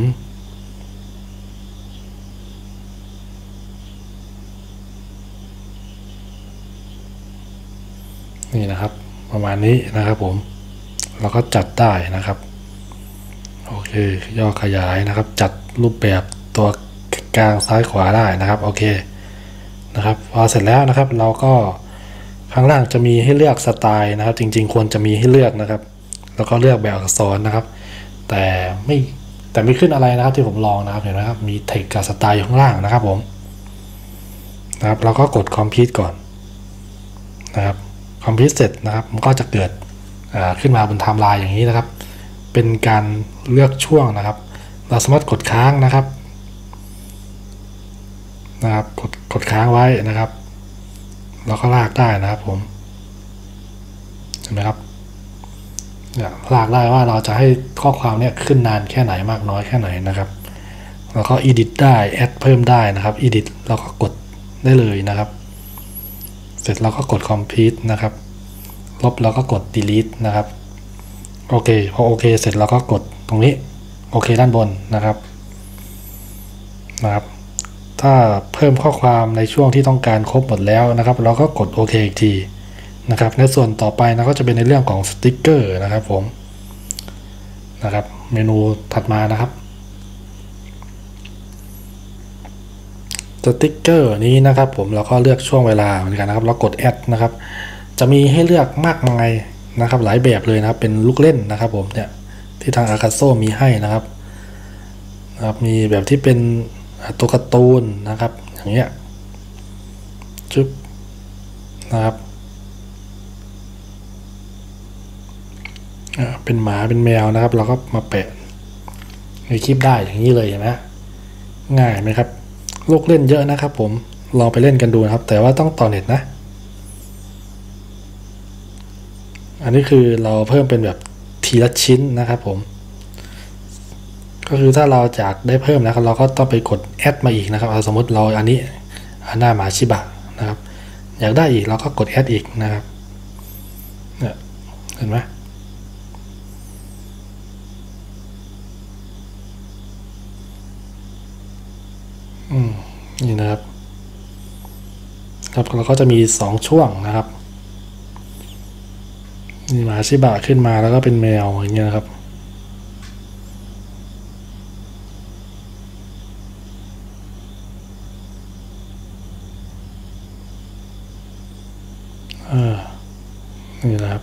นี่นะครับประมาณนี้นะครับผมเราก็จัดได้นะครับโอเคย่อขยายนะครับจัดรูปแบบตัวกลางซ้ายขวาได้นะครับโอเคนะครับพอเสร็จแล้วนะครับเราก็ข้างล่างจะมีให้เลือกสไตล์นะครับจริงๆควรจะมีให้เลือกนะครับแล้วก็เลือกแบบอักษรนะครับแต่แต่ไม่ขึ้นอะไรนะครับที่ผมลองนะครับเห็นไหมครับมีเทคกับสไตล์อยู่ข้างล่างนะครับผมนะครับเราก็กด Complete ก่อนนะครับ Complete เสร็จนะครับมันก็จะเกิดขึ้นมาบนไทม์ไลน์อย่างนี้นะครับเป็นการเลือกช่วงนะครับเราสามารถกดค้างนะครับกดค้างไว้นะครับเราก็ลากได้นะครับผมเห็นไหมครับเนี่ยลากได้ว่าเราจะให้ข้อความเนี่ยขึ้นนานแค่ไหนมากน้อยแค่ไหนนะครับแล้วก็ edit ได้แอดเพิ่มได้นะครับ edit เราก็กดได้เลยนะครับเสร็จเราก็กด complete นะครับลบเราก็กด delete นะครับโอเคพอโอเคเสร็จเราก็กดตรงนี้โอเคด้านบนนะครับถ้าเพิ่มข้อความในช่วงที่ต้องการครบหมดแล้วนะครับเราก็กดโอเคอีกทีนะครับในส่วนต่อไปนะก็จะเป็นในเรื่องของสติ๊กเกอร์นะครับผมนะครับเมนูถัดมานะครับสติ๊กเกอร์นี้นะครับผมเราก็เลือกช่วงเวลาเหมือนกันนะครับแล้วกดแอดนะครับจะมีให้เลือกมากมายนะครับหลายแบบเลยนะครับเป็นลูกเล่นนะครับผมเนี่ยที่ทางอาคาโซมีให้นะครับมีแบบที่เป็นตัวการ์ตูนนะครับอย่างเงี้ยจุ๊บนะครับเป็นหมาเป็นแมวนะครับเราก็มาแปะในคลิปได้อย่างนี้เลยเห็นไหมง่ายไหมครับลูกเล่นเยอะนะครับผมลองไปเล่นกันดูนะครับแต่ว่าต้องต่อเน็ตนะอันนี้คือเราเพิ่มเป็นแบบทีละชิ้นนะครับผมก็คือถ้าเราอยากได้เพิ่มนะครับเราก็ต้องไปกดแอดมาอีกนะครับสมมติเราอันนี้หน้าหมาชิบะนะครับอยากได้อีกเราก็กดแอดอีกนะครับเนี่ยเห็นไหมนี่นะครับเราก็จะมี2ช่วงนะครับนี่หมาชิบะขึ้นมาแล้วก็เป็นแมวอย่างเงี้ยนะครับนี่นะครับ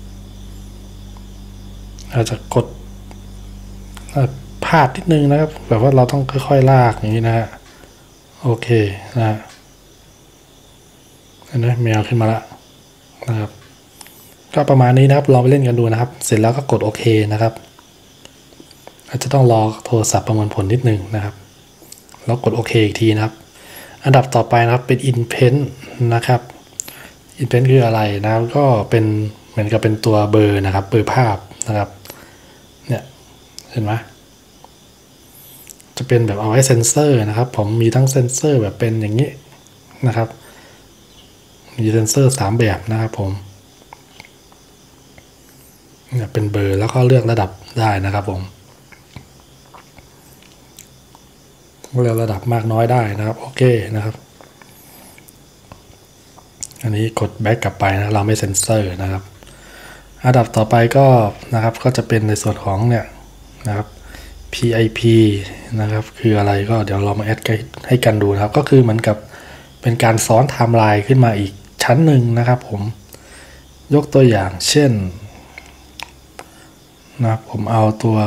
อาจจะกดพลาดนิดนึงนะครับแบบว่าเราต้องค่อยๆลากอย่างนี้นะฮะโอเคนะเห็นไหมแมวขึ้นมาแล้วนะครับก็ประมาณนี้นะครับลองไปเล่นกันดูนะครับเสร็จแล้วก็กดโอเคนะครับอาจจะต้องรอโทรศัพท์ประมวลผลนิดนึงนะครับแล้วกดโอเคอีกทีนะครับอันดับต่อไปนะครับเป็น Intent นะครับ Intent คืออะไรนะครับก็เป็นเหมือนกับเป็นตัวเบอร์นะครับเบอร์ภาพนะครับเนี่ยเห็นไหมจะเป็นแบบเอาไว้เซนเซอร์นะครับผมมีทั้งเซนเซอร์แบบเป็นอย่างนี้นะครับมีเซนเซอร์3แบบนะครับผมเนี่ยเป็นเบอร์แล้วก็เลือกระดับได้นะครับผมเลือกระดับมากน้อยได้นะครับโอเคนะครับอันนี้กดแบ็กกลับไปนะเราไม่เซนเซอร์นะครับอันดับต่อไปก็นะครับก็จะเป็นในส่วนของเนี่ยนะครับ PIP นะครับคืออะไรก็เดี๋ยวเรามาแอดให้กันดูนะครับก็คือเหมือนกับเป็นการซ้อนไทม์ไลน์ขึ้นมาอีกชั้นหนึ่งนะครับผมยกตัวอย่างเช่นนะครับผมเอาตัว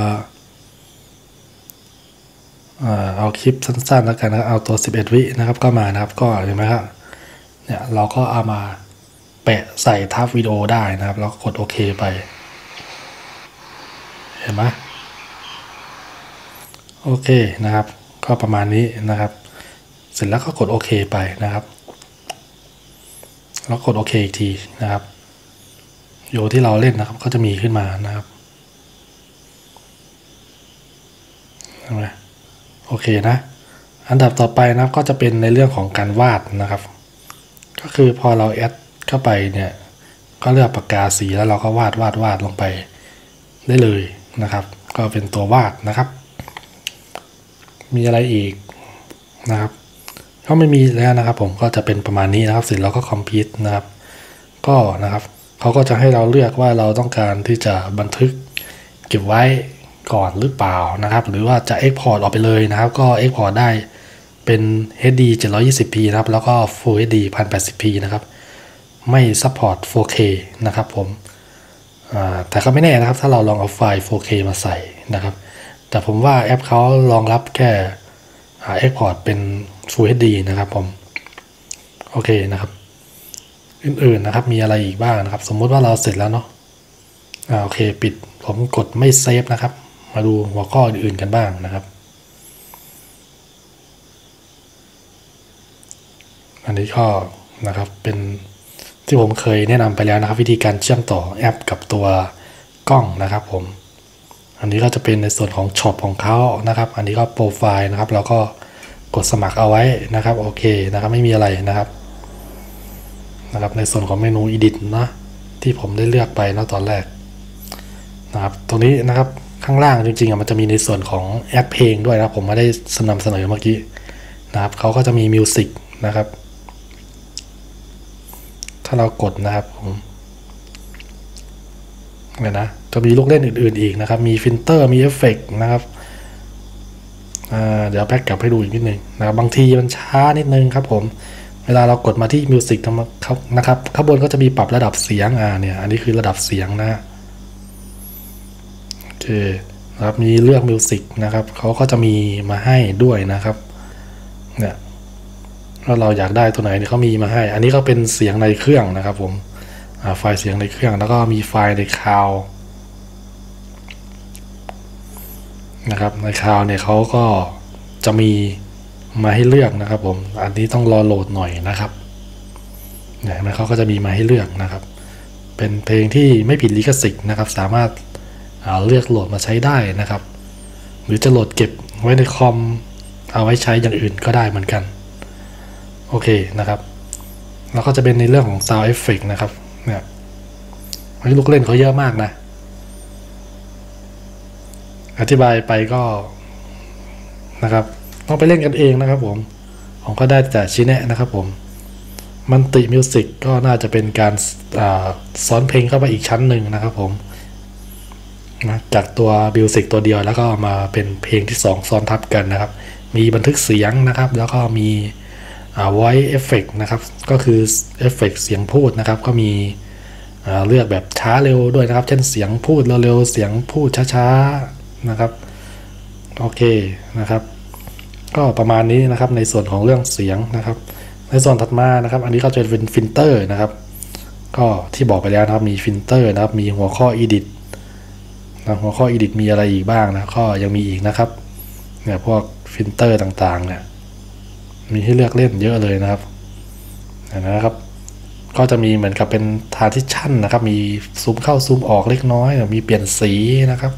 เอาคลิปสั้นๆแล้วกันนะเอาตัว11วินะครับก็มานะครับก็เห็นไหมครับเนี่ยเราก็เอามาแปะใส่ทับวิดีโอได้นะครับแล้วกดโอเคไปเห็นไหมโอเคนะครับก็ประมาณนี้นะครับเสร็จแล้วก็กดโอเคไปนะครับแล้วกดโอเคอีกทีนะครับโยที่เราเล่นนะครับก็จะมีขึ้นมานะครับเห็นไหมโอเคนะอันดับต่อไปนะครับก็จะเป็นในเรื่องของการวาดนะครับก็คือพอเราแอดเข้าไปเนี่ยก็เลือกปากกาสีแล้วเราก็วาดลงไปได้เลยนะครับก็เป็นตัววาดนะครับมีอะไรอีกนะครับก็ไม่มีแล้วนะครับผมก็จะเป็นประมาณนี้นะครับเสร็จแล้วก็คอมพิวต์นะครับก็นะครับเขาก็จะให้เราเลือกว่าเราต้องการที่จะบันทึกเก็บไว้ก่อนหรือเปล่านะครับหรือว่าจะ Export ออกไปเลยนะครับก็ Export ได้เป็น HD 720p นะครับแล้วก็ Full HD 1080p นะครับไม่ Support 4K นะครับผมแต่ก็ไม่แน่นะครับถ้าเราลองเอาไฟล์ 4K มาใส่นะครับแต่ผมว่าแอปเขารองรับแค่export เป็น Full HD นะครับผมโอเคนะครับอื่นๆนะครับมีอะไรอีกบ้างนะครับสมมุติว่าเราเสร็จแล้วเนาะโอเคปิดผมกดไม่เซฟนะครับมาดูหัวข้ออื่นๆกันบ้างนะครับอันนี้ก็นะครับเป็นที่ผมเคยแนะนำไปแล้วนะครับวิธีการเชื่อมต่อแอปกับตัวกล้องนะครับผมอันนี้ก็จะเป็นในส่วนของช็อปของเขานะครับอันนี้ก็โปรไฟล์นะครับเราก็กดสมัครเอาไว้นะครับโอเคนะครับไม่มีอะไรนะครับในส่วนของเมนู edit นะที่ผมได้เลือกไปนะตอนแรกนะครับตรงนี้นะครับข้างล่างจริงๆมันจะมีในส่วนของแอปเพลงด้วยนะผมไม่ได้นำเสนอเมื่อกี้นะครับเขาก็จะมีมิวสิกนะครับถ้าเรากดนะครับผมเนี่ยนะจะมีลูกเล่นอื่นๆอีกนะครับมีฟิลเตอร์มีเอฟเฟกต์นะครับเดี๋ยวแบ็กกลับให้ดูอีกนิดนึงนะครับบางทีมันช้านิดนึงครับผมเวลาเรากดมาที่มิวสิกนะครับข้างบนก็จะมีปรับระดับเสียงเนี่ยอันนี้คือระดับเสียงนะโอเคนะครับมีเลือกมิวสิกนะครับเขาก็จะมีมาให้ด้วยนะครับเนี่ยว่าเราอยากได้ตัวไหนเนี่ยเขามีมาให้อันนี้ก็เป็นเสียงในเครื่องนะครับผมไฟล์เสียงในเครื่องแล้วก็มีไฟล์ในคลาวด์นะครับในคลาวด์เนี่ยเขาก็จะมีมาให้เลือกนะครับผมอันนี้ต้องรอโหลดหน่อยนะครับเนี่ยมันเขาก็จะมีมาให้เลือกนะครับเป็นเพลงที่ไม่ผิดลิขสิทธิ์นะครับสามารถเลือกโหลดมาใช้ได้นะครับหรือจะโหลดเก็บไว้ในคอมเอาไว้ใช้อย่างอื่นก็ได้เหมือนกันโอเคนะครับแล้วก็จะเป็นในเรื่องของ Sound Effect นะครับเนี่ยลูกเล่นเขาเยอะมากนะอธิบายไปก็นะครับต้องไปเล่นกันเองนะครับผมก็ได้แต่ชี้แนะนะครับผมมันติมิวสิกก็น่าจะเป็นการซ้อนเพลงเข้าไปอีกชั้นหนึ่งนะครับผมนะจากตัวมิวสิกตัวเดียวแล้วก็มาเป็นเพลงที่2ซ้อนทับกันนะครับมีบันทึกเสียงนะครับแล้วก็มีvoice effect นะครับก็คือเอฟเฟกต์เสียงพูดนะครับก็มีเลือกแบบช้าเร็วด้วยนะครับเช่นเสียงพูดเร็วๆเสียงพูดช้าๆนะครับโอเคนะครับก็ประมาณนี้นะครับในส่วนของเรื่องเสียงนะครับในส่วนถัดมานะครับอันนี้ก็จะเป็นฟิลเตอร์นะครับก็ที่บอกไปแล้วนะครับมีฟิลเตอร์นะครับมีหัวข้อ edit นะหัวข้อ edit มีอะไรอีกบ้างนะก็ยังมีอีกนะครับเนี่ยพวกฟิลเตอร์ต่างๆเนี่ยมีให้เลือกเล่นเยอะเลยนะครับก็จะมีเหมือนกับเป็น transition นะครับมีซูมเข้าซูมออกเล็กน้อยมีเปลี่ยนสีนะครับ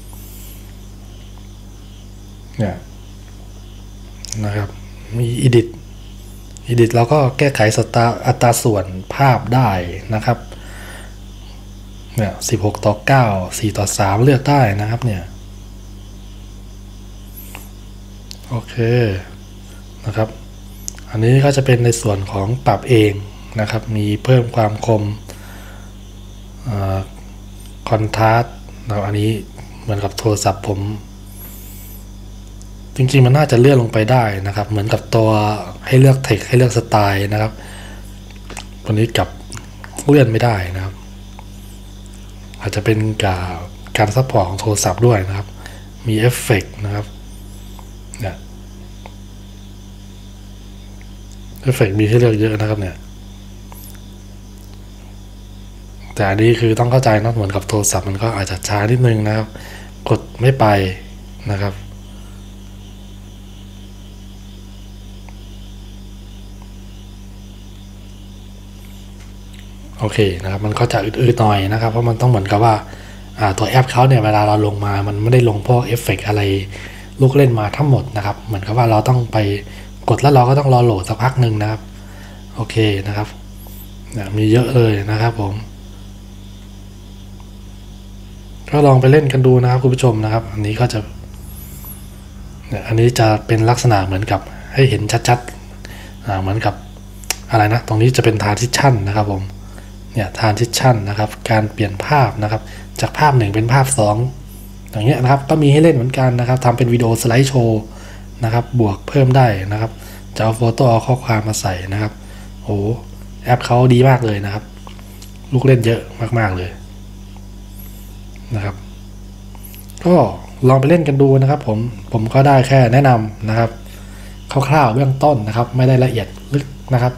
เนี่ยนะครับมี edit แล้วก็แก้ไขอัตราส่วนภาพได้นะครับเนี่ย16:9 4:3เลือกได้นะครับเนี่ยโอเคนะครับอันนี้ก็จะเป็นในส่วนของปรับเองนะครับมีเพิ่มความคมคอนทราสต์อันนี้เหมือนกับโทรศัพท์ผมจริงๆมันน่าจะเลื่อนลงไปได้นะครับเหมือนกับตัวให้เลือกเทคให้เลือกสไตล์นะครับตัวนี้กับเลื่อนไม่ได้นะครับอาจจะเป็นการซัพพอร์ตของโทรศัพท์ด้วยนะครับมีเอฟเฟกต์นะครับเนี่ยเอฟเฟกต์มีให้เลือกเยอะนะครับเนี่ยแต่อันนี้คือต้องเข้าใจนะเหมือนกับโทรศัพท์มันก็อาจจะช้านิดนึงนะครับกดไม่ไปนะครับโอเคนะครับมันก็จะอืดๆหน่อยนะครับเพราะมันต้องเหมือนกับว่าตัวแอปเขาเนี่ยเวลาเราลงมามันไม่ได้ลงพวกเอฟเฟกต์อะไรลูกเล่นมาทั้งหมดนะครับเหมือนกับว่าเราต้องไปกดแล้วเราก็ต้องรอโหลดสักพักหนึ่งนะครับโอเคนะครับมีเยอะเลยนะครับผมก็ลองไปเล่นกันดูนะครับคุณผู้ชมนะครับอันนี้ก็จะอันนี้จะเป็นลักษณะเหมือนกับให้เห็นชัดๆเหมือนกับอะไรนะตรงนี้จะเป็น transition นะครับผมเนี่ย transition นะครับการเปลี่ยนภาพนะครับจากภาพ1เป็นภาพ2อย่างเงี้ยนะครับก็มีให้เล่นเหมือนกันนะครับทำเป็นวิดีโอสไลด์โชว์นะครับบวกเพิ่มได้นะครับจะเอาโฟโต้เอาข้อความมาใส่นะครับโอ้แอปเขาดีมากเลยนะครับลูกเล่นเยอะมากๆเลยนะครับก็ลองไปเล่นกันดูนะครับผมก็ได้แค่แนะนำนะครับคร่าวๆเบื้องต้นนะครับไม่ได้ละเอียดลึกนะครับ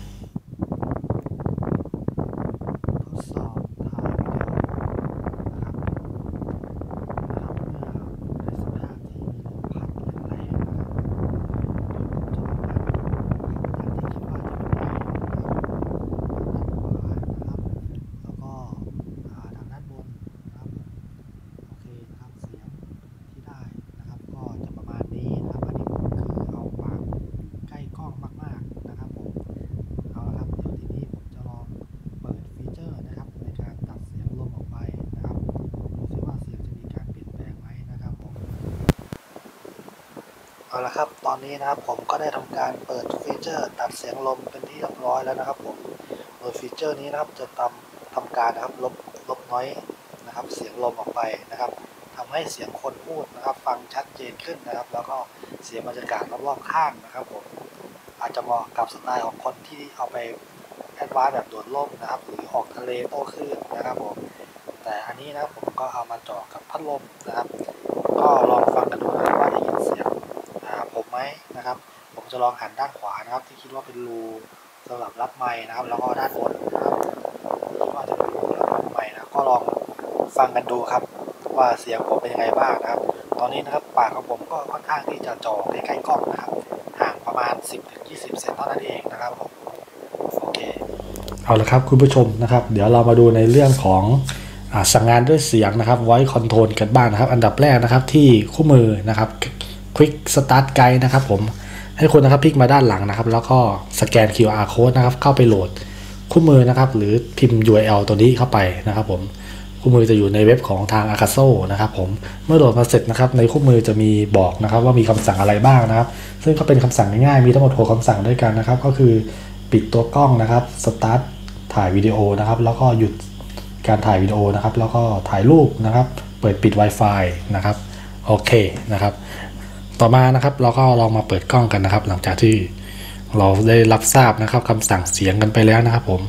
เอาละครับตอนนี้นะครับผมก็ได้ทำการเปิดฟีเจอร์ตัดเสียงลมเป็นที่เรียบร้อยแล้วนะครับผมโดยฟีเจอร์นี้นะครับจะทำการนะครับลบน้อยนะครับเสียงลมออกไปนะครับทำให้เสียงคนพูดนะครับฟังชัดเจนขึ้นนะครับแล้วก็เสียงบรรยากาศรอบๆข้างนะครับผมอาจจะเหมาะกับสไตล์ของคนที่เอาไปแอดวานซ์แบบโดดร่มนะครับหรือออกทะเลโต้คลื่นนะครับผมแต่อันนี้นะครับผมก็เอามาจ่อกับพัดลมนะครับก็ลองฟังกันดูนะครับว่าได้ยินเสียงผมไหมนะครับผมจะลองหันด้านขวานะครับที่คิดว่าเป็นรูสำหรับรับไมค์นะครับแล้วก็ด้านบนนะครับคิดว่าจะเป็นรูสำหรับรับไมค์นะก็ลองฟังกันดูครับว่าเสียงผมเป็นยังไงบ้างนะครับตอนนี้นะครับปากของผมก็ค่อนข้างที่จะจ่อใกล้ๆกล้องนะครับห่างประมาณ 10-20 เซนเท่านั้นเองนะครับผมโอเคเอาละครับคุณผู้ชมนะครับเดี๋ยวเรามาดูในเรื่องของสั่งงานด้วยเสียงนะครับ Voice Control กันบ้างนะครับอันดับแรกนะครับที่คู่มือนะครับ Quick Start Guide นะครับผมให้คุณนะครับพลิกมาด้านหลังนะครับแล้วก็สแกน QR Code นะครับเข้าไปโหลดคู่มือนะครับหรือพิมพ์ URL ตัวนี้เข้าไปนะครับผมคู่มือจะอยู่ในเว็บของทาง Akaso นะครับผมเมื่อโหลดมาเสร็จนะครับในคู่มือจะมีบอกนะครับว่ามีคำสั่งอะไรบ้างนะครับซึ่งก็เป็นคำสั่งง่ายๆมีทั้งหมด6คำสั่งด้วยกันนะครับก็คือปิดตัวกล้องนะครับ Start ถ่ายวิดีโอนะครับแล้วก็หยุดการถ่ายวิดีโอนะครับแล้วก็ถ่ายรูปนะครับเปิดปิด Wi-Fi นะครับโอเคนะครับต่อมานะครับเราก็ลองมาเปิดกล้องกันนะครับหลังจากที่เราได้รับทราบนะครับคำสั่งเสียงกันไปแล้วนะครับผม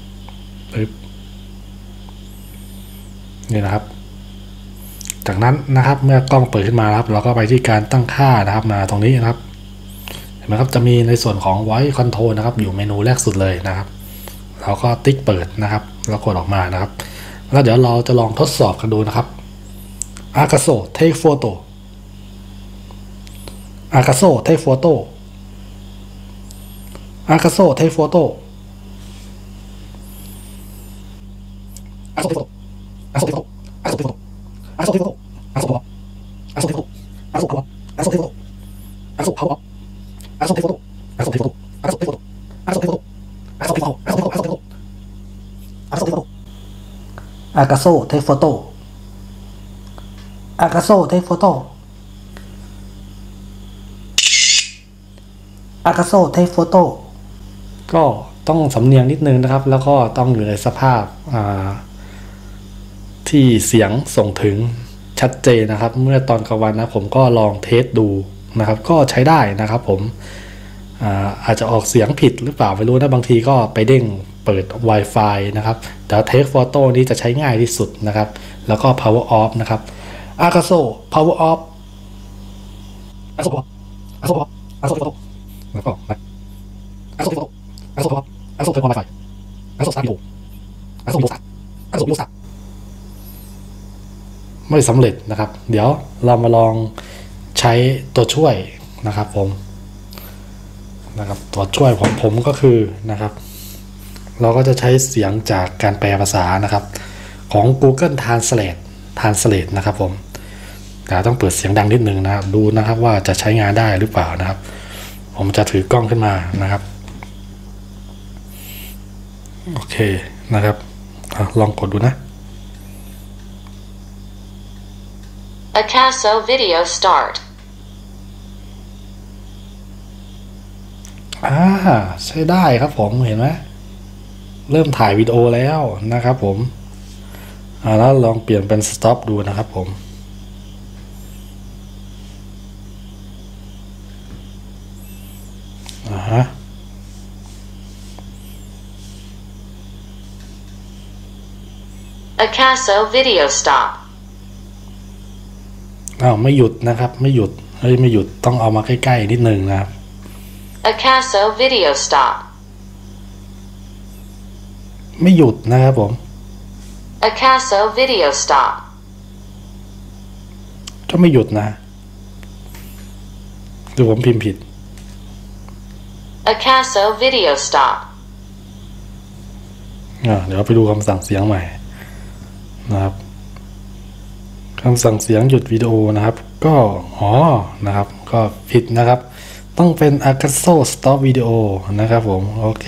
นี่นะครับจากนั้นนะครับเมื่อกล้องเปิดขึ้นมาครับเราก็ไปที่การตั้งค่านะครับมาตรงนี้นะครับเห็นไหมครับจะมีในส่วนของ Voice Control นะครับอยู่เมนูแรกสุดเลยนะครับเราก็ติ๊กเปิดนะครับแล้วกดออกมานะครับแล้วเดี๋ยวเราจะลองทดสอบกันดูนะครับ Akaso Take Photo Akaso Take Photo Akaso Take Photo Akaso Take Photo Akaso Take Photo Akaso Take Photo Akaso Take Photo Akaso Take Photo Akaso Power Akaso Take Photo Akaso Power Akaso Take Photo Akaso Take Photo Akaso Take Photo Akaso Take Photo Akaso Take Photo Akaso Take Photo Akaso Take Photo Akaso Take Photo Akaso Take Photo ก็ต้องสำเนียงนิดนึงนะครับแล้วก็ต้องอยู่ในสภาพที่เสียงส่งถึงชัดเจนนะครับเมื่อตอนกลางวันนะผมก็ลองเทสดูนะครับก็ใช้ได้นะครับผมอาจจะออกเสียงผิดหรือเปล่าไม่รู้นะบางทีก็ไปเด้งเปิด Wi-Fi นะครับแต่ Take Photo นี้จะใช้ง่ายที่สุดนะครับแล้วก็ Power Off นะครับ Akaso Power Off Akaso Power Akaso Power Akaso Photo แล้วก็ Akaso Photo Akaso Power Akaso Turn on Wi-Fi Akaso Start Video Akaso Video Start Akaso Video Start ไม่สำเร็จนะครับเดี๋ยวเรามาลองใช้ตัวช่วยนะครับผมนะครับตัวช่วยของผมก็คือนะครับเราก็จะใช้เสียงจากการแปลภาษานะครับของ Google Translate นะครับผมแต่ต้องเปิดเสียงดังนิดนึงนะครับดูนะครับว่าจะใช้งานได้หรือเปล่านะครับผมจะถือกล้องขึ้นมานะครับโอเคนะครับลองกดดูนะ Akaso Video Start ใช้ได้ครับผมเห็นไหมเริ่มถ่ายวิดีโอแล้วนะครับผมแล้วลองเปลี่ยนเป็น Stop ดูนะครับผม Akaso Video Stop อ้าวไม่หยุดนะครับไม่หยุดเฮ้ยไม่หยุดต้องเอามาใกล้ๆนิดนึงนะครับ Acaso video stop ไม่หยุดนะครับผม Acaso video stop ก็ไม่หยุดนะหรือผมพิมพ์ผิด Acaso video stop เดี๋ยวไปดูคำสั่งเสียงใหม่นะครับคำสั่งเสียงหยุดวิดีโอนะครับก็นะครับก็ผิดนะครับต้องเป็น Acaso stop video นะครับผมโอเค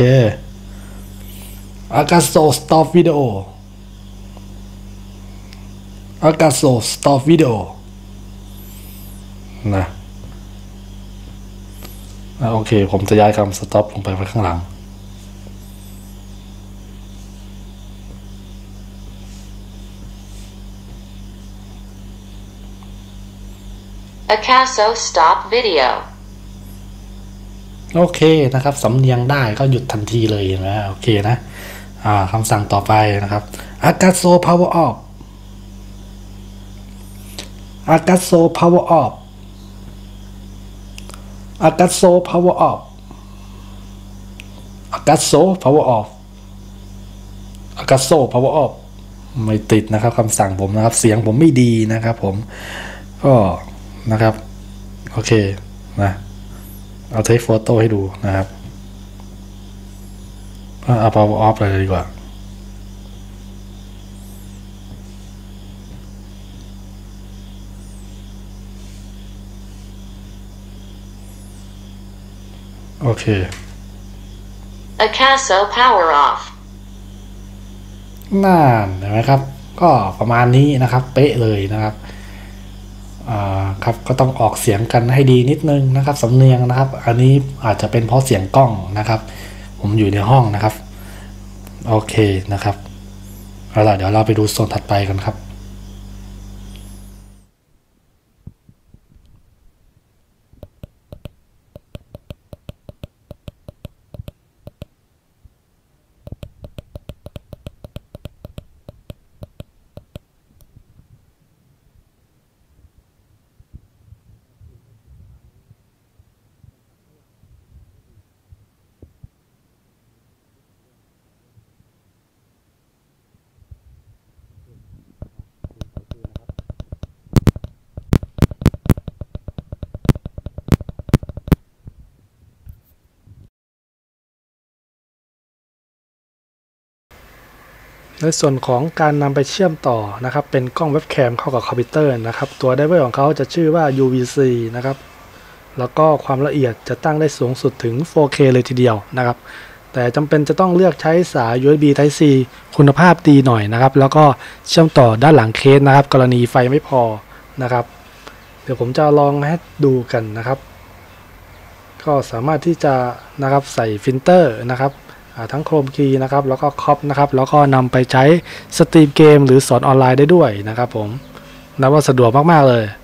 Acaso stop video Acaso stop video นะโอเคผมจะย้ายคำ stop ลงไปไว้ข้างหลัง Acaso stop video โอเคนะครับสำเนียงได้ก็หยุดทันทีเลยนะโอเคนะคำสั่งต่อไปนะครับ Acaso power off Acaso power off Acaso power off Acaso power off Acaso power off ไม่ติดนะครับคำสั่งผมนะครับเสียงผมไม่ดีนะครับผมก็นะครับโอเคนะเอาเทคโฟโต้ให้ดูนะครับเอา power off เลยดีกว่าโอเค Acaso power off น่าเห็นไหมครับก็ประมาณนี้นะครับเป๊ะเลยนะครับครับก็ต้องออกเสียงกันให้ดีนิดนึงนะครับสำเนียงนะครับอันนี้อาจจะเป็นเพราะเสียงกล้องนะครับผมอยู่ในห้องนะครับโอเคนะครับเอาล่ะเดี๋ยวเราไปดูโซนถัดไปกันครับในส่วนของการนำไปเชื่อมต่อนะครับเป็นกล้องเว็บแคมเข้ากับคอมพิวเตอร์นะครับตัวไดรเวอร์ของเขาจะชื่อว่า UVC นะครับแล้วก็ความละเอียดจะตั้งได้สูงสุดถึง 4K เลยทีเดียวนะครับแต่จำเป็นจะต้องเลือกใช้สาย USB Type C คุณภาพดีหน่อยนะครับแล้วก็เชื่อมต่อด้านหลังเคสนะครับกรณีไฟไม่พอนะครับเดี๋ยวผมจะลองให้ดูกันนะครับก็สามารถที่จะนะครับใส่ฟิลเตอร์นะครับทั้งโครมคีย์นะครับแล้วก็ครอปนะครับแล้วก็นำไปใช้สตรีมเกมหรือสอนออนไลน์ได้ด้วยนะครับผมนับว่าสะดวกมากๆเลย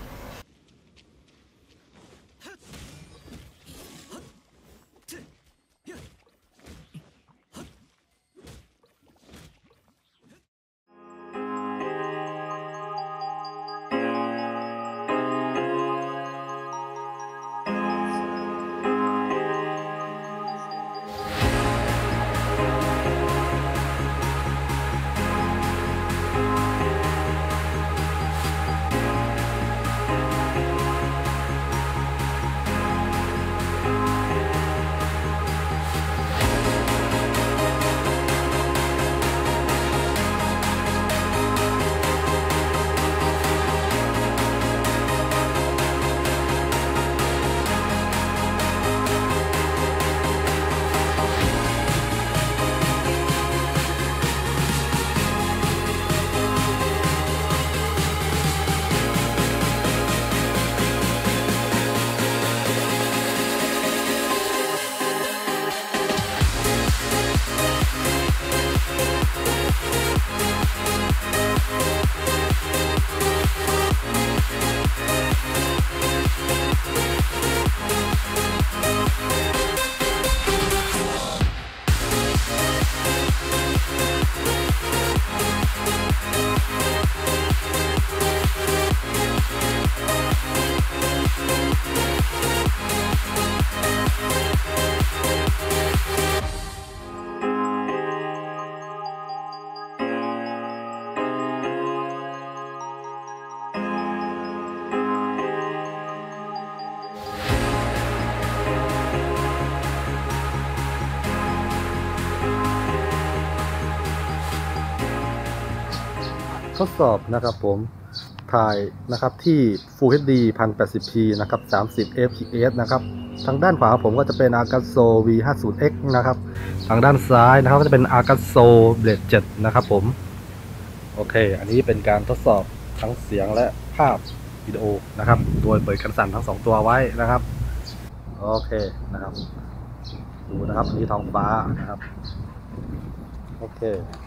ทดสอบนะครับผมถ่ายนะครับที่ Full HD 1080p นะครับ30 fps นะครับทางด้านขวาผมก็จะเป็น Akaso V50X นะครับทางด้านซ้ายนะครับก็จะเป็น Akaso Blade 7นะครับผมโอเคอันนี้เป็นการทดสอบทั้งเสียงและภาพวิดีโอนะครับโดยเปิดกันสั่นทั้ง2ตัวไว้นะครับโอเคนะครับดูนะครับอันนี้ท้องฟ้านะครับโอเค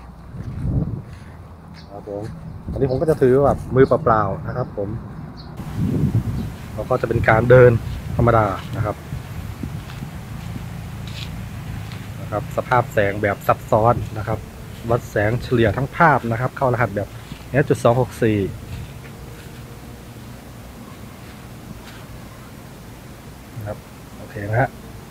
ครับผมอันนี้ผมก็จะถือแบบมือเปล่าๆนะครับผมแล้วก็จะเป็นการเดินธรรมดานะครับสภาพแสงแบบซับซ้อนนะครับวัดแสงเฉลี่ยทั้งภาพนะครับเข้ารหัสแบบ f.264 นะครับโอเคนะฮะ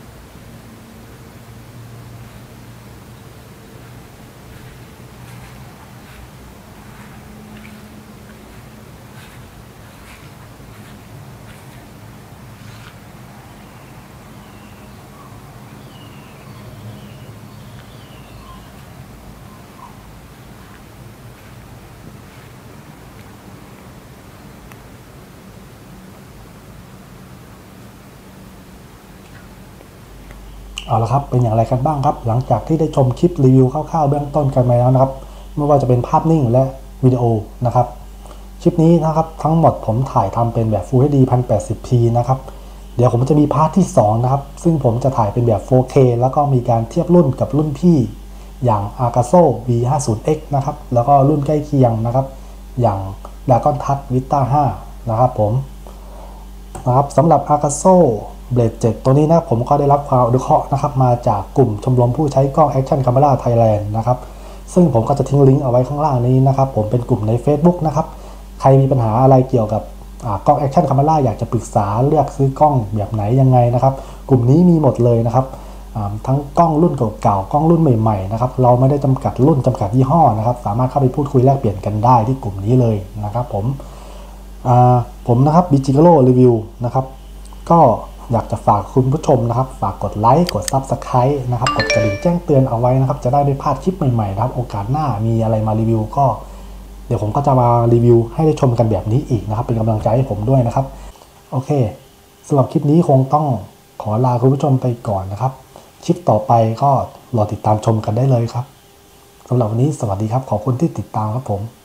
เอาละครับเป็นอย่างไรกันบ้างครับหลังจากที่ได้ชมคลิปรีวิวคร่าวๆเบื้องต้นกันไปแล้วนะครับไม่ว่าจะเป็นภาพนิ่งและวิดีโอนะครับคลิปนี้นะครับทั้งหมดผมถ่ายทำเป็นแบบ Full HD 1080p นะครับเดี๋ยวผมจะมีพาร์ทที่2นะครับซึ่งผมจะถ่ายเป็นแบบ 4K แล้วก็มีการเทียบรุ่นกับรุ่นพี่อย่าง Akaso V50X นะครับแล้วก็รุ่นใกล้เคียงนะครับอย่าง Dragon Touch Vita 5นะครับผมนะครับสำหรับ Akaso Blade 7 ตัวนี้นะผมก็ได้รับความอนุเคราะห์นะครับมาจากกลุ่มชมรมผู้ใช้กล้อง Action Camera Thailand นะครับซึ่งผมก็จะทิ้งลิงก์เอาไว้ข้างล่างนี้นะครับผมเป็นกลุ่มใน Facebook นะครับใครมีปัญหาอะไรเกี่ยวกับกล้อง Action Camera อยากจะปรึกษาเลือกซื้อกล้องแบบไหนยังไงนะครับกลุ่มนี้มีหมดเลยนะครับทั้งกล้องรุ่นเก่าๆกล้องรุ่นใหม่ๆนะครับเราไม่ได้จำกัดรุ่นจำกัดยี่ห้อนะครับสามารถเข้าไปพูดคุยแลกเปลี่ยนกันได้ที่กลุ่มนี้เลยนะครับผมนะครับบิจิโกโร่รีวิวนะครับก็อยากจะฝากคุณผู้ชมนะครับฝากกดไลค์กด Subscribe นะครับกดกระดิ่งแจ้งเตือนเอาไว้นะครับจะได้ไม่พลาดคลิปใหม่ๆนะครับโอกาสหน้ามีอะไรมารีวิวก็เดี๋ยวผมก็จะมารีวิวให้ได้ชมกันแบบนี้อีกนะครับเป็นกำลังใจให้ผมด้วยนะครับโอเคสำหรับคลิปนี้คงต้องขอลาคุณผู้ชมไปก่อนนะครับคลิปต่อไปก็รอติดตามชมกันได้เลยครับสำหรับวันนี้สวัสดีครับขอบคุณที่ติดตามครับผม